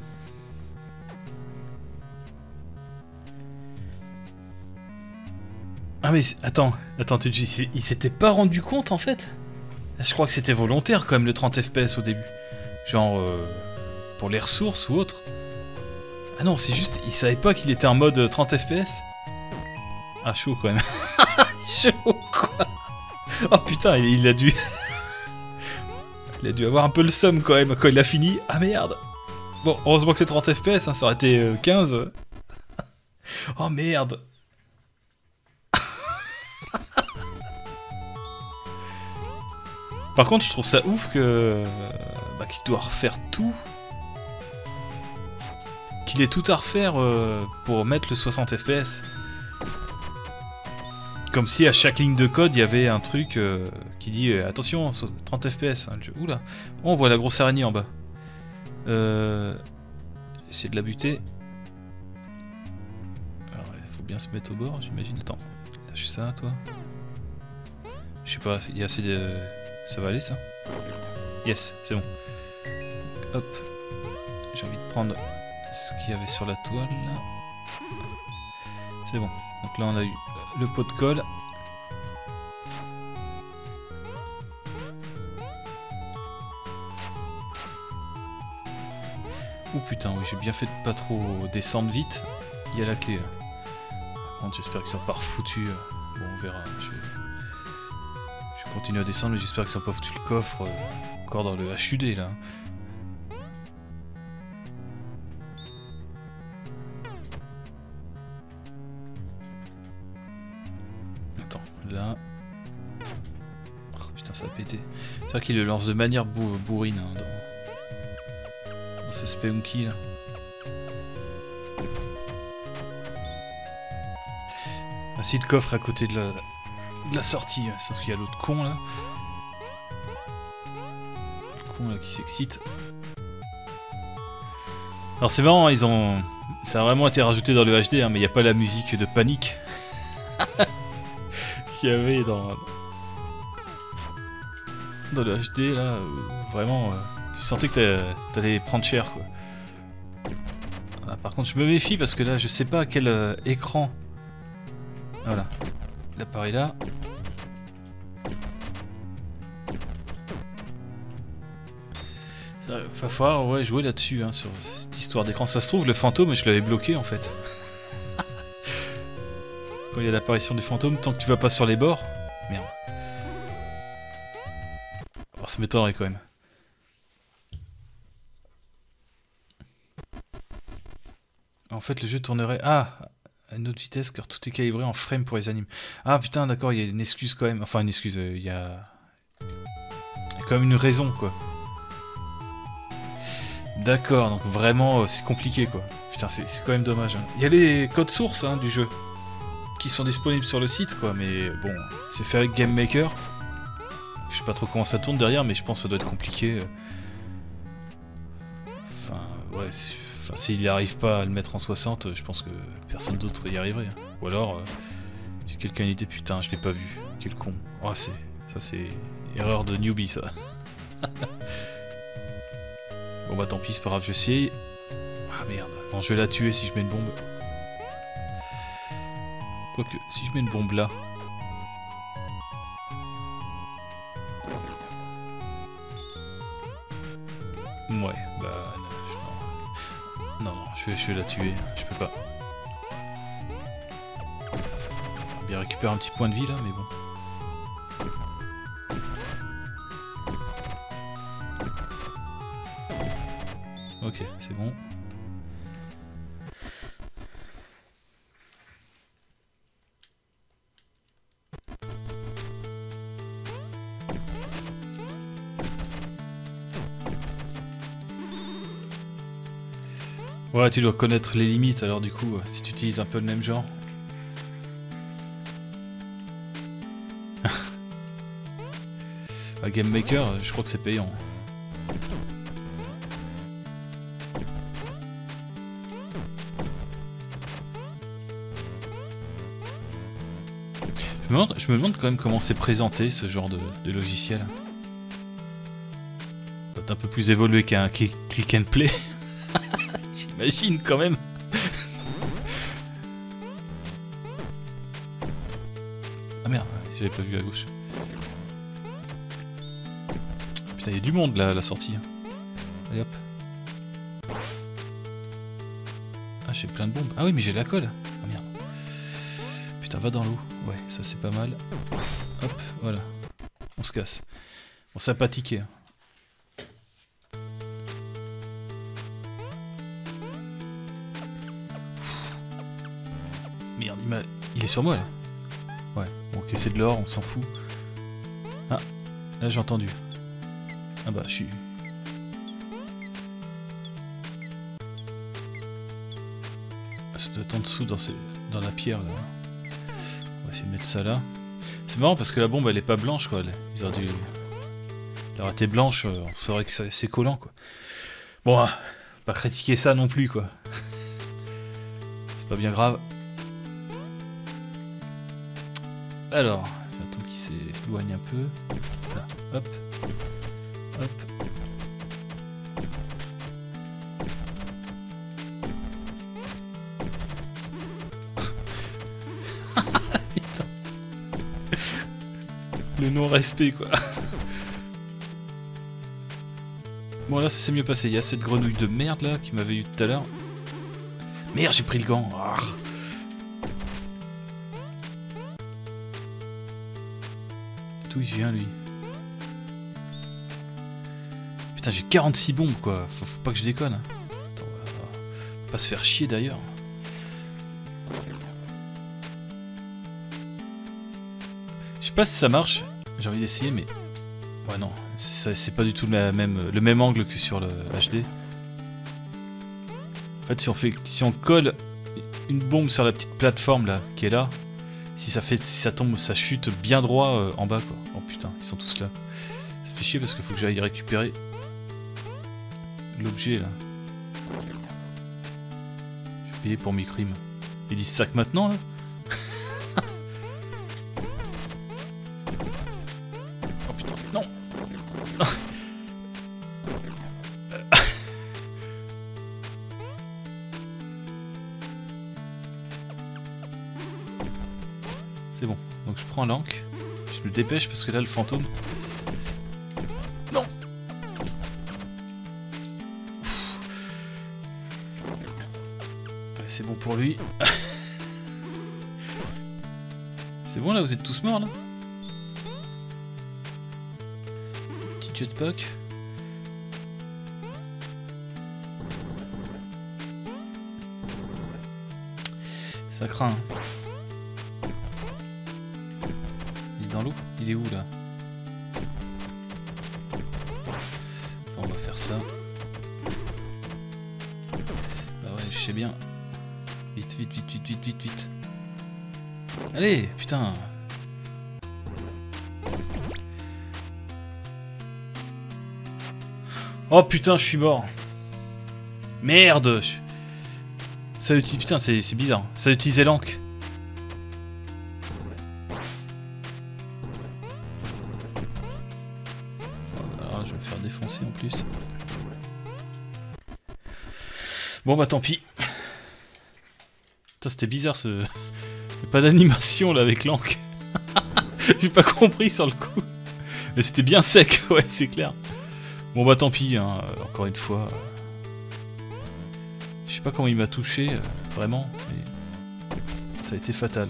Ah mais attends, tu dis, il s'était pas rendu compte en fait? Je crois que c'était volontaire quand même le 30 FPS au début. Genre pour les ressources ou autre. Ah non, c'est juste, il savait pas qu'il était en mode 30 FPS. Ah chaud quand même. Chaud quoi. Oh putain, il a dû... il a dû avoir un peu le seum quand même quand il a fini. Ah merde. Bon, heureusement que c'est 30 FPS, hein, ça aurait été 15. Oh merde. Par contre, je trouve ça ouf que... bah, qu'il doit refaire tout. Qu'il ait tout à refaire pour mettre le 60 FPS. Comme si à chaque ligne de code, il y avait un truc qui dit attention, 30 FPS. Hein, oula, oh, on voit la grosse araignée en bas. Essayer de la buter. Alors, il faut bien se mettre au bord, j'imagine. Attends, lâche ça, toi. Je sais pas, il y a assez de... Ça va aller ça? Yes, c'est bon. Hop. J'ai envie de prendre ce qu'il y avait sur la toile là. C'est bon. Donc là on a eu le pot de colle. Oh putain, oui, j'ai bien fait de pas trop descendre vite. Il y a la clé là. Par contre, j'espère qu'ils sont pas refoutus. Bon, on verra. Je continue à descendre, mais j'espère qu'ils sont pas foutus le coffre encore dans le HUD là. Attends, là. Oh putain, ça a pété. C'est vrai qu'il le lance de manière bourrine hein, dans ce Spelunky là. Ah si, le coffre à côté de la sortie, sauf qu'il y a l'autre con là. Le con là qui s'excite. Alors c'est marrant, ils ont... ça a vraiment été rajouté dans le HD, hein, mais il n'y a pas la musique de panique qu'il y avait dans le HD là. Vraiment, tu sentais que t'allais prendre cher quoi. Ah, par contre je me méfie parce que là je sais pas à quel écran. Voilà, l'appareil là. Va falloir ouais, jouer là-dessus, hein, sur cette histoire d'écran. Ça se trouve, le fantôme, je l'avais bloqué en fait. Quand il y a l'apparition du fantôme, tant que tu vas pas sur les bords. Merde. Alors, ça m'étonnerait quand même. En fait, le jeu tournerait... Ah, à une autre vitesse, car tout est calibré en frame pour les animes. Ah putain, d'accord, il y a une excuse quand même. Enfin, une excuse, il y a quand même une raison, quoi. D'accord, donc vraiment, c'est compliqué, quoi. Putain, c'est quand même dommage. Hein. Il y a les codes sources du jeu qui sont disponibles sur le site, quoi. Mais bon, c'est fait avec Game Maker. Je sais pas trop comment ça tourne derrière, mais je pense que ça doit être compliqué. Enfin, ouais... Enfin, s'il n'y arrive pas à le mettre en 60, je pense que personne d'autre y arriverait. Hein. Ou alors, si quelqu'un y était, putain, je l'ai pas vu. Quel con. Oh, ça c'est erreur de newbie, ça. Bon bah tant pis, c'est pas grave, je sais. Ah merde. Non, je vais la tuer si je mets une bombe. Quoique, si je mets une bombe là... Ouais, bah... Non, je vais la tuer, je peux pas. Bien récupérer un petit point de vie là, mais bon. Ok, c'est bon. Ouais, tu dois connaître les limites alors du coup, si tu utilises un peu le même genre. À Game Maker, je crois que c'est payant. Je me demande quand même comment c'est présenté ce genre de logiciel. Ça doit être un peu plus évolué qu'un click and play. J'imagine quand même. Ah merde, j'avais pas vu à gauche. Putain, il y a du monde là à la sortie. Allez hop. Ah, j'ai plein de bombes. Ah oui, mais j'ai la colle. Ah merde. Putain, va dans l'eau. Ouais, ça c'est pas mal. Hop, voilà. On se casse. Bon, ça a pas tiqué. Hein. Merde, il est sur moi là. Ouais, bon, ok, c'est de l'or, on s'en fout. Ah, là j'ai entendu. Ah bah, je suis... Ah, ça doit être en dessous dans la pierre là. On va essayer de mettre ça là. C'est marrant parce que la bombe elle est pas blanche quoi. Ils auraient dû... Elle aurait été blanche, on saurait que c'est collant quoi. Bon, pas critiquer ça non plus quoi. C'est pas bien grave. Alors, je vais attendre qu'il s'éloigne un peu. Là, hop. Hop. Putain. Le non-respect quoi. Bon là ça s'est mieux passé, il y a cette grenouille de merde là qui m'avait eu tout à l'heure. Merde, j'ai pris le gant. Ah. D'où il vient lui? Putain, j'ai 46 bombes quoi, faut pas que je déconne. Attends, on va pas se faire chier d'ailleurs. Je sais pas si ça marche, j'ai envie d'essayer mais... Ouais non, c'est pas du tout le même angle que sur le HD. En fait si on colle une bombe sur la petite plateforme là, qui est là, si ça tombe, ça chute bien droit en bas quoi. Oh putain, ils sont tous là. Ça fait chier parce qu'il faut que j'aille récupérer l'objet là. Je vais payer pour mes crimes. Ils disent sac maintenant là. Oh putain, non. C'est bon, donc je prends l'anque. Je me dépêche parce que là le fantôme... Non. Allez, c'est bon pour lui. C'est bon là, vous êtes tous morts là? Petit jetpack. Ça craint. Hein. Il est dans l'eau? Il est où là? On va faire ça. Bah ouais, je sais bien. Vite, vite, vite, vite, vite, vite, vite. Allez, putain. Oh putain, je suis mort. Merde. Ça utilise... Putain, c'est bizarre. Ça utilisait l'encre. Alors, je vais me faire défoncer en plus. Bon bah tant pis. Putain, c'était bizarre ce... Pas d'animation là avec l'encre. J'ai pas compris sur le coup. Mais c'était bien sec, ouais, c'est clair. Bon bah tant pis, hein, encore une fois. Je sais pas comment il m'a touché, vraiment, mais ça a été fatal.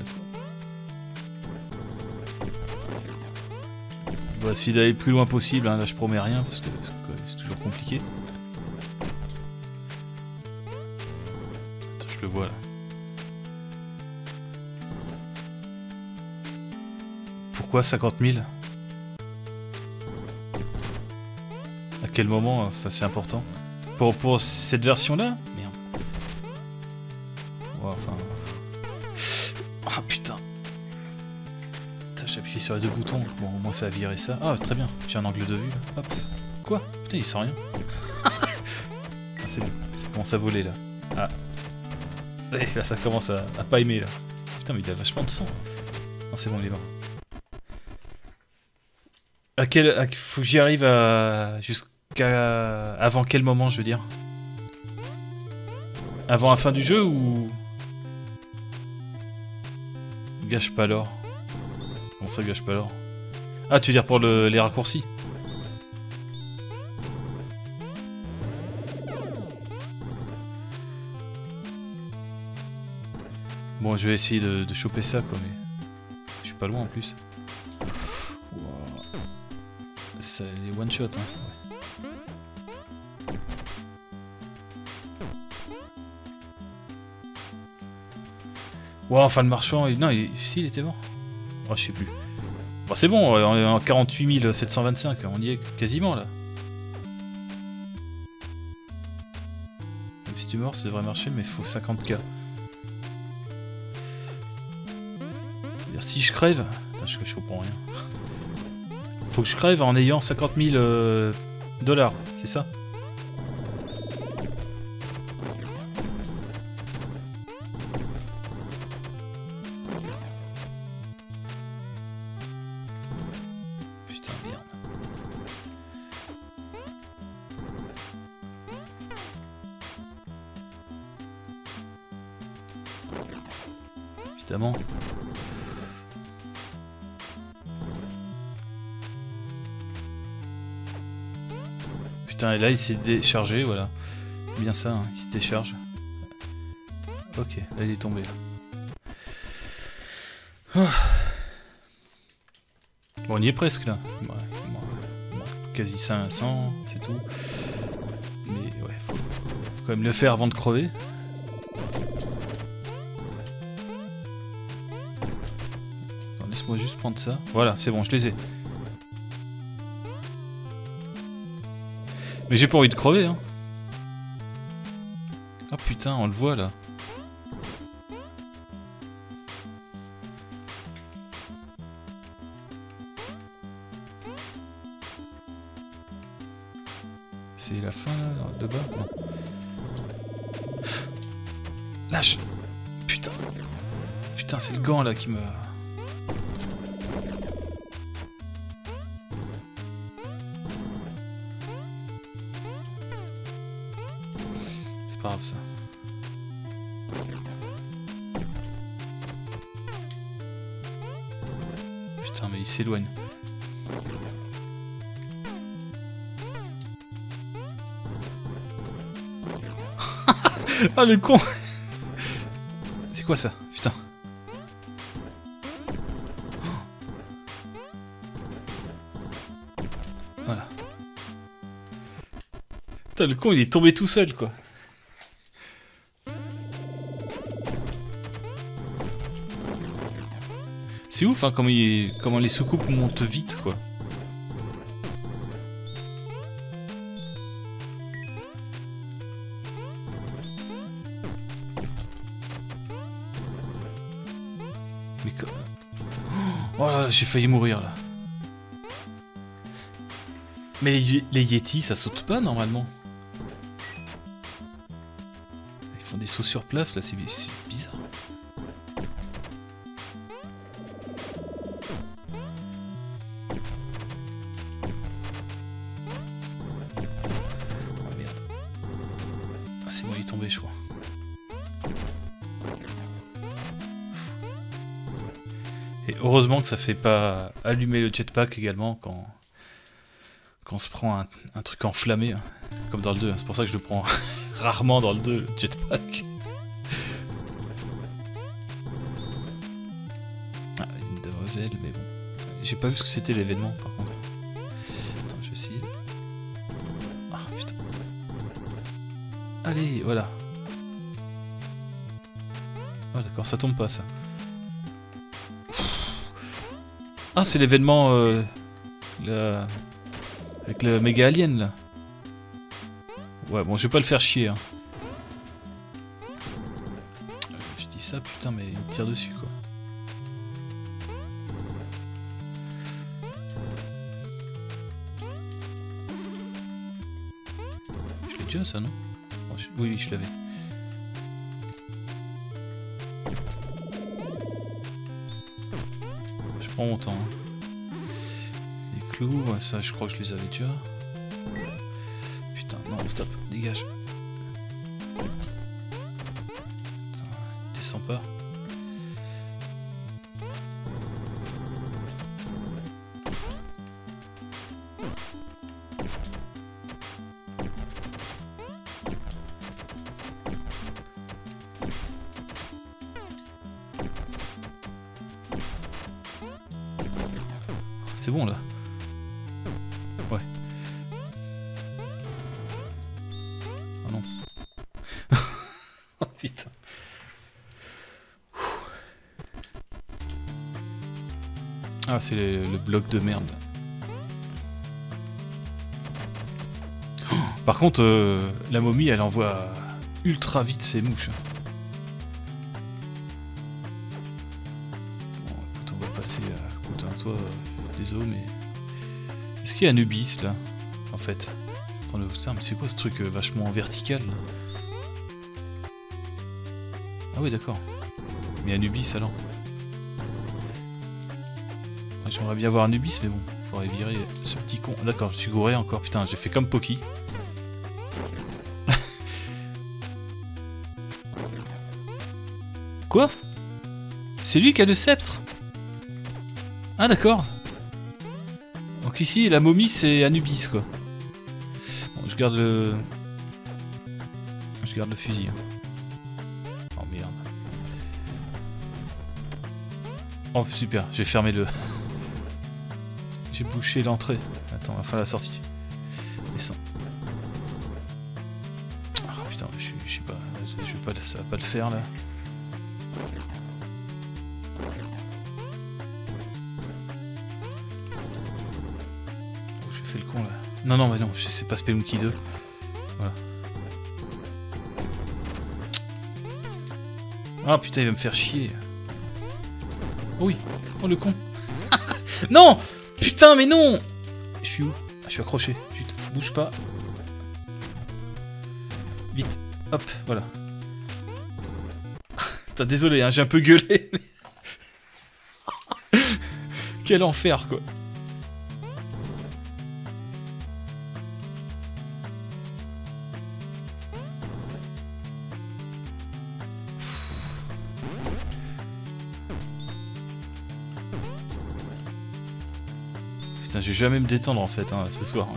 On va essayer d'aller le plus loin possible, hein, là je promets rien parce que c'est toujours compliqué. Attends, je le vois là. Pourquoi 50 000? À quel moment? Enfin, c'est important. Pour cette version-là? Merde. Ouais, enfin... Ah putain. J'ai appuyé sur les deux boutons. Bon, au moins ça a viré ça. Ah, très bien. J'ai un angle de vue là. Hop. Quoi? Putain, il sent rien. Ah, c'est bon. Ça commence à voler là. Ah. Là, ça commence à pas aimer là. Putain, mais il a vachement de sang. Non, c'est bon, il est mort. Faut que j'y arrive à... Jusqu'à... Avant quel moment, je veux dire? Avant la fin du jeu ou... Gâche pas l'or. Comment ça, gâche pas l'or? Ah, tu veux dire pour les raccourcis? Bon, je vais essayer de choper ça, quoi, mais... Je suis pas loin, en plus. C'est les one shot, hein. Ouais, enfin le marchand, non, si, il était mort. Oh, je sais plus. Bon, c'est bon, on est en 48 725, on y est quasiment là. Même si tu es mort, ça devrait marcher, mais il faut 50K. Si je crève... Attends, je comprends rien. Faut que je crève en ayant 50 000 $, c'est ça? Putain, merde. Évidemment. Et là il s'est déchargé, voilà. Bien ça, hein, il se décharge. Ok, là il est tombé. Oh. Bon, on y est presque là. Ouais, quasi 500, c'est tout. Mais ouais, faut quand même le faire avant de crever. Laisse-moi juste prendre ça. Voilà, c'est bon, je les ai. Mais j'ai pas envie de crever, hein. Ah putain, on le voit là. C'est la fin là, de bas? Non. Lâche! Putain. Putain, c'est le gant là qui me... C'est pas grave ça. Putain, mais il s'éloigne. Ah le con. C'est quoi ça? Putain. Voilà. Putain, le con il est tombé tout seul quoi. C'est ouf, hein, comment les soucoupes montent vite, quoi. Mais comme... Oh là, j'ai failli mourir, là. Mais les Yetis, ça saute pas, normalement. Ils font des sauts sur place, là, c'est bizarre. Oh merde. Ah, c'est moi, il est tombé, je crois. Et heureusement que ça fait pas allumer le jetpack également quand on se prend un truc enflammé, hein, comme dans le 2. C'est pour ça que je le prends rarement dans le 2, le jetpack. Ah, une demoiselle, mais bon. J'ai pas vu ce que c'était l'événement par contre. Attends, je vais essayer. Ah putain. Allez, voilà. Ah d'accord, ça tombe pas ça. Ah, c'est l'événement avec le méga alien là. Ouais, bon, je vais pas le faire chier. Hein. Je dis ça, putain, mais il me tire dessus quoi. Je l'ai déjà ça, non? Oui, je l'avais. Je prends mon temps. Hein. Les clous, ouais, ça je crois que je les avais déjà. Putain, non, stop, dégage. Putain, descends pas. C'est bon là. Ouais. Ah non. Oh putain. Ah c'est le bloc de merde. Oh, par contre, la momie elle envoie ultra vite ses mouches. Bon écoute, on va passer à côté de toi. Désolé, mais... Est-ce qu'il y a Anubis, là? En fait. Attends, putain, mais c'est quoi ce truc vachement vertical, là? Ah oui, d'accord. Mais Anubis, alors. J'aimerais bien voir Anubis, mais bon. Faudrait virer ce petit con. D'accord, je suis gouré encore. Putain, j'ai fait comme Poki. Quoi? C'est lui qui a le sceptre? Ah, d'accord. Donc ici, la momie, c'est Anubis, quoi. Bon, je garde le... Je garde le fusil. Oh, merde. Oh, super, j'ai fermé le... J'ai bouché l'entrée. Attends, enfin la sortie. Descends. Oh, putain, je sais pas, ça va pas le faire, là. Fais le con là. Non, non, mais non, c'est pas Spelunky 2. Voilà. Ah putain, il va me faire chier. Oh oui, oh le con. Non. Putain, mais non. Je suis où? Ah, je suis accroché. Putain, bouge pas. Vite, hop, voilà. Putain, désolé, hein, j'ai un peu gueulé. Quel enfer, quoi. Putain, je vais jamais me détendre en fait, hein, ce soir.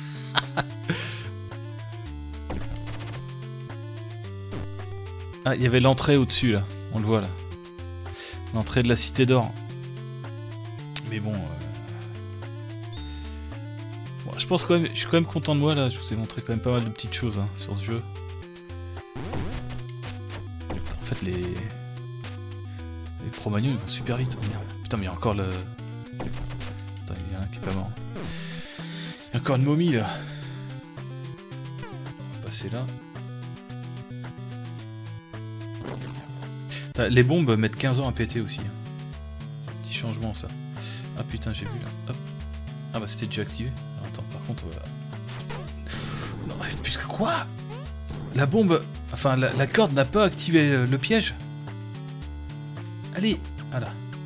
Ah, il y avait l'entrée au-dessus là, on le voit là. L'entrée de la Cité d'Or. Mais bon, bon, je pense quand même, je suis quand même content de moi là. Je vous ai montré quand même pas mal de petites choses hein, sur ce jeu. En fait, les Cro-Magnons ils vont super vite. Oh, merde. putain, mais il y a encore le... Attends, il y en a un qui est pas mort. Il y a encore une momie, là. On va passer là. Les bombes mettent 15 ans à péter aussi. C'est un petit changement, ça. Ah putain, j'ai vu, là. Hop. Ah bah, c'était déjà activé. Alors, attends, par contre, voilà. Non, puisque quoi? La bombe... Enfin, la corde n'a pas activé le piège. Allez, voilà.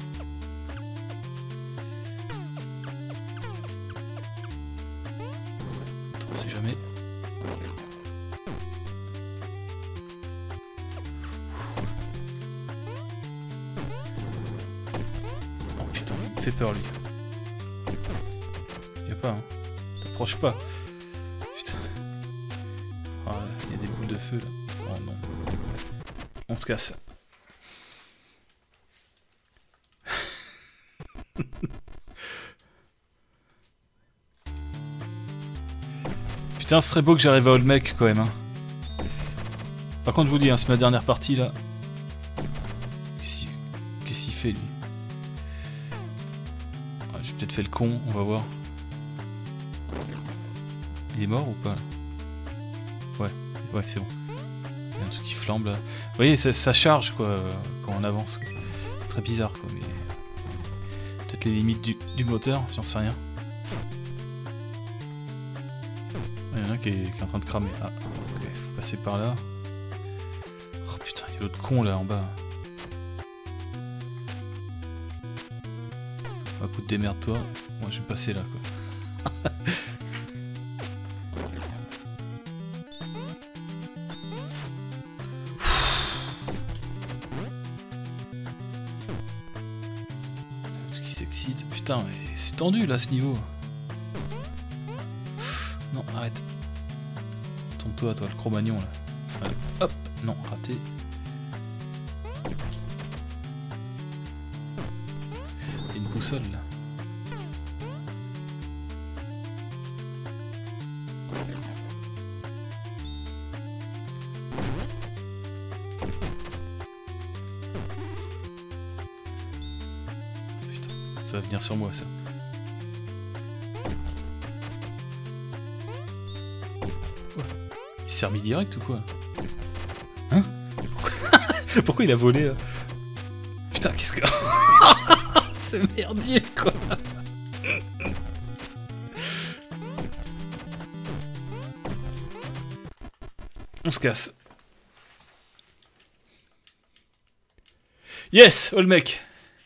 Attends, on sait jamais. Oh putain, il me fait peur lui. Y'a pas, hein. T'approches pas. Putain. Ah, il y a des boules de feu là. Oh non. On se casse. Putain, ce serait beau que j'arrive à Olmec quand même. Hein. Par contre, je vous dis, hein, c'est ma dernière partie là. Qu'est-ce qu'il fait lui? Ouais, j'ai peut-être fait le con, on va voir. Il est mort ou pas là? Ouais, c'est bon. Il y a un truc qui flambe là. Vous voyez, ça charge quoi quand on avance. C'est très bizarre quoi, mais. Peut-être les limites du moteur, j'en sais rien. Il y en a un qui est en train de cramer. Ah, ok, faut passer par là. Oh putain, il y a l'autre con là en bas. Ah, coup de démerde-toi. Moi je vais passer là quoi. Ce qui s'excite. Putain, mais c'est tendu là ce niveau. Non, arrête. Tourne-toi, toi, le Cro-Magnon, là. Voilà. Hop. Non, raté. Il y a une boussole, là. Putain, ça va venir sur moi, ça. Il s'est remis direct ou quoi? Hein? Pourquoi il a volé là? Putain, qu'est-ce que... C'est merdier quoi. On se casse. Yes, Olmec.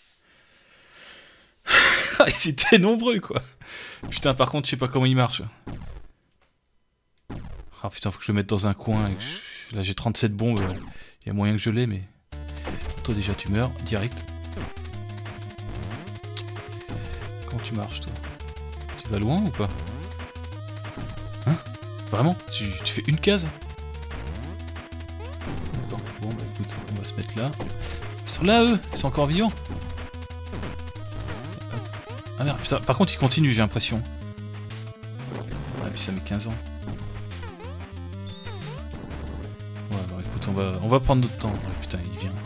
Ils étaient nombreux quoi. Putain, par contre, je sais pas comment il marche. Ah putain, faut que je le mette dans un coin. Et que là j'ai 37 bombes. Il y a moyen que je l'ai, mais... Toi déjà tu meurs, direct. Comment tu marches toi? Tu vas loin ou pas? Hein? Vraiment? Tu fais une case? D'accord, bon bah écoute, on va se mettre là. Ils sont là eux! Ils sont encore vivants! Ah merde, putain, par contre ils continuent, j'ai l'impression. Ah puis ça met 15 ans. On va prendre notre temps. Oh, putain, il vient.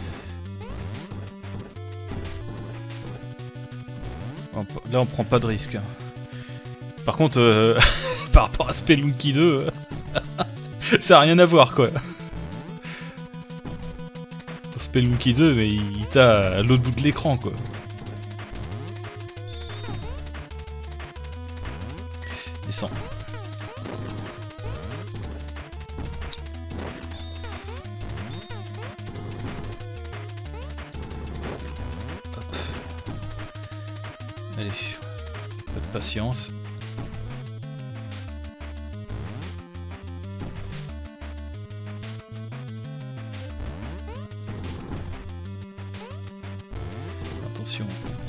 Là, on prend pas de risque. Hein. Par contre, par rapport à Spelunky 2, ça a rien à voir, quoi. Spelunky 2, mais il t'a à l'autre bout de l'écran, quoi. Descends. Allez, pas de patience. Attention.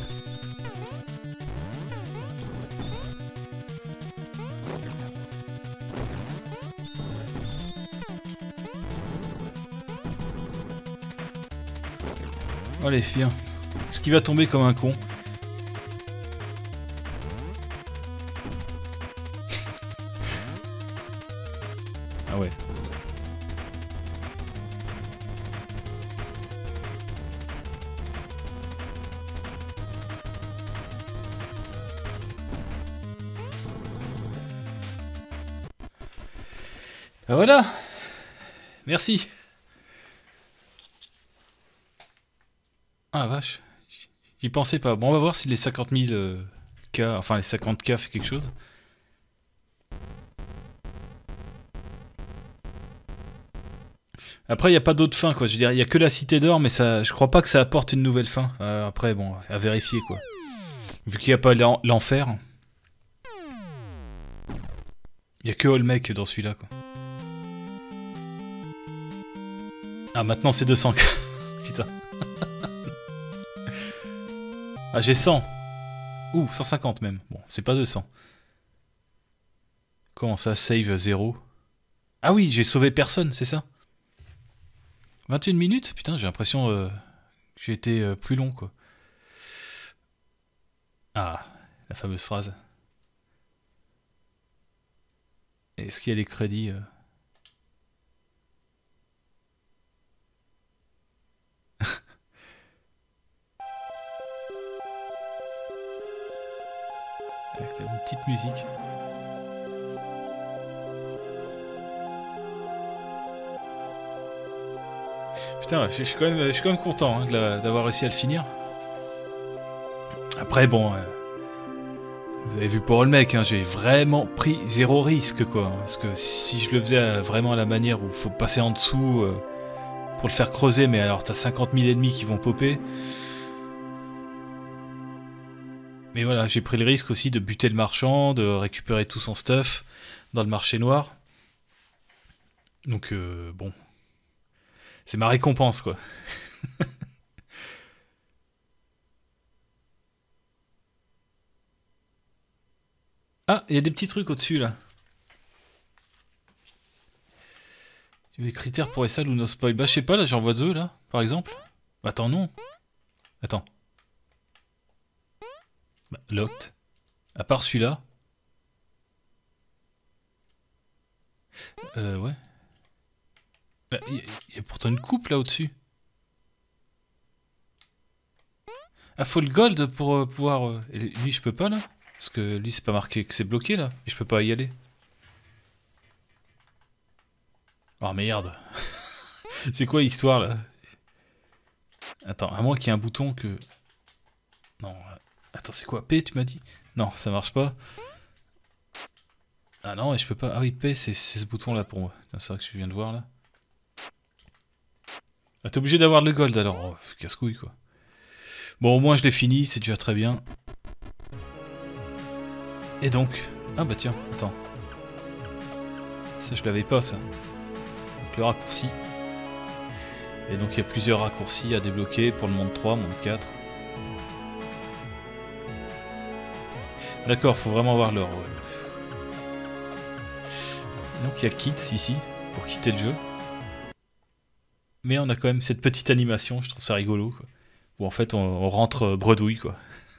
Allez, viens. Ce qui va tomber comme un con. Ah ouais. Ben voilà. Merci. Ah la vache. J'y pensais pas. Bon, on va voir si les 50 000 K, enfin les 50 K fait quelque chose. Après, il n'y a pas d'autre fin, quoi. Je veux dire, il n'y a que la cité d'or, mais ça, je crois pas que ça apporte une nouvelle fin. Après, bon, à vérifier, quoi. Vu qu'il n'y a pas l'enfer. Il n'y a que Olmec dans celui-là, quoi. Ah, maintenant c'est 200. Putain. Ah, j'ai 100. Ouh, 150 même. Bon, c'est pas 200. Comment ça, save 0? Ah oui, j'ai sauvé personne, c'est ça? 21 minutes? Putain, j'ai l'impression que j'ai été plus long, quoi. Ah, la fameuse phrase. Est-ce qu'il y a les crédits Avec une petite musique. Putain, je suis quand même content hein, d'avoir réussi à le finir. Après, bon, vous avez vu pour Olmec, hein, j'ai vraiment pris 0 risque, quoi. Parce que si je le faisais vraiment à la manière où il faut passer en dessous pour le faire creuser, mais alors t'as 50 000 ennemis qui vont popper. Mais voilà, j'ai pris le risque aussi de buter le marchand, de récupérer tout son stuff dans le marché noir. Donc, bon. C'est ma récompense, quoi. Ah, il y a des petits trucs au-dessus, là. Tu veux des critères pour SL ou no spoil? Bah, je sais pas, là, j'en vois 2, là, par exemple. Attends, non. Attends. Bah, locked. À part celui-là. Ouais. Bah, y a pourtant une coupe, là, au-dessus. Ah, faut le gold pour pouvoir... Et lui, je peux pas, là? Parce que lui, c'est pas marqué que c'est bloqué, là. Et je peux pas y aller. Oh, merde. C'est quoi l'histoire, là? Attends, à moins qu'il y ait un bouton que... Non, attends, c'est quoi? P, tu m'as dit? Non, ça marche pas. Ah non, et je peux pas... Ah oui, P, c'est ce bouton-là pour moi. C'est vrai que je viens de voir, là. Ah, t'es obligé d'avoir le gold, alors. Oh, casse-couille, quoi. Bon, au moins, je l'ai fini, c'est déjà très bien. Et donc... Ah bah tiens, attends. Ça, je l'avais pas, ça. Donc, le raccourci. Et donc, il y a plusieurs raccourcis à débloquer pour le monde 3, monde 4. D'accord, faut vraiment avoir l'or, ouais. Donc, il y a Kits, ici, pour quitter le jeu. Mais on a quand même cette petite animation, je trouve ça rigolo, quoi. Où en fait, on rentre bredouille, quoi.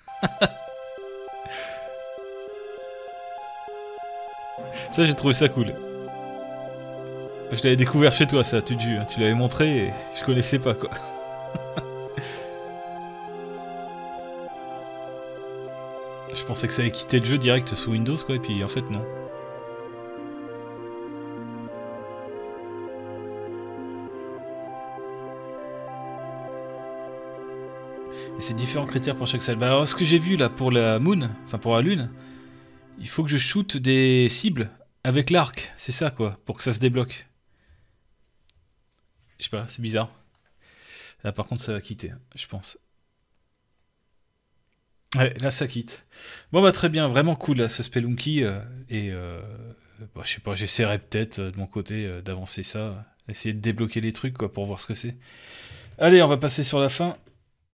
Ça, j'ai trouvé ça cool. Je l'avais découvert chez toi, ça, tu l'avais montré et je connaissais pas, quoi. Je pensais que ça allait quitter le jeu direct sous Windows, quoi, et puis en fait, non. Et c'est différents critères pour chaque salle. Bah alors, ce que j'ai vu là pour la Moon, enfin pour la Lune, il faut que je shoote des cibles avec l'arc, c'est ça, quoi, pour que ça se débloque. Je sais pas, c'est bizarre. Là, par contre, ça va quitter, je pense. Ouais, là, ça quitte. Bon, bah, très bien, vraiment cool, là, ce Spelunky. Bah, je sais pas, j'essaierai peut-être, de mon côté, d'avancer ça. Essayer de débloquer les trucs, quoi, pour voir ce que c'est. Allez, on va passer sur la fin.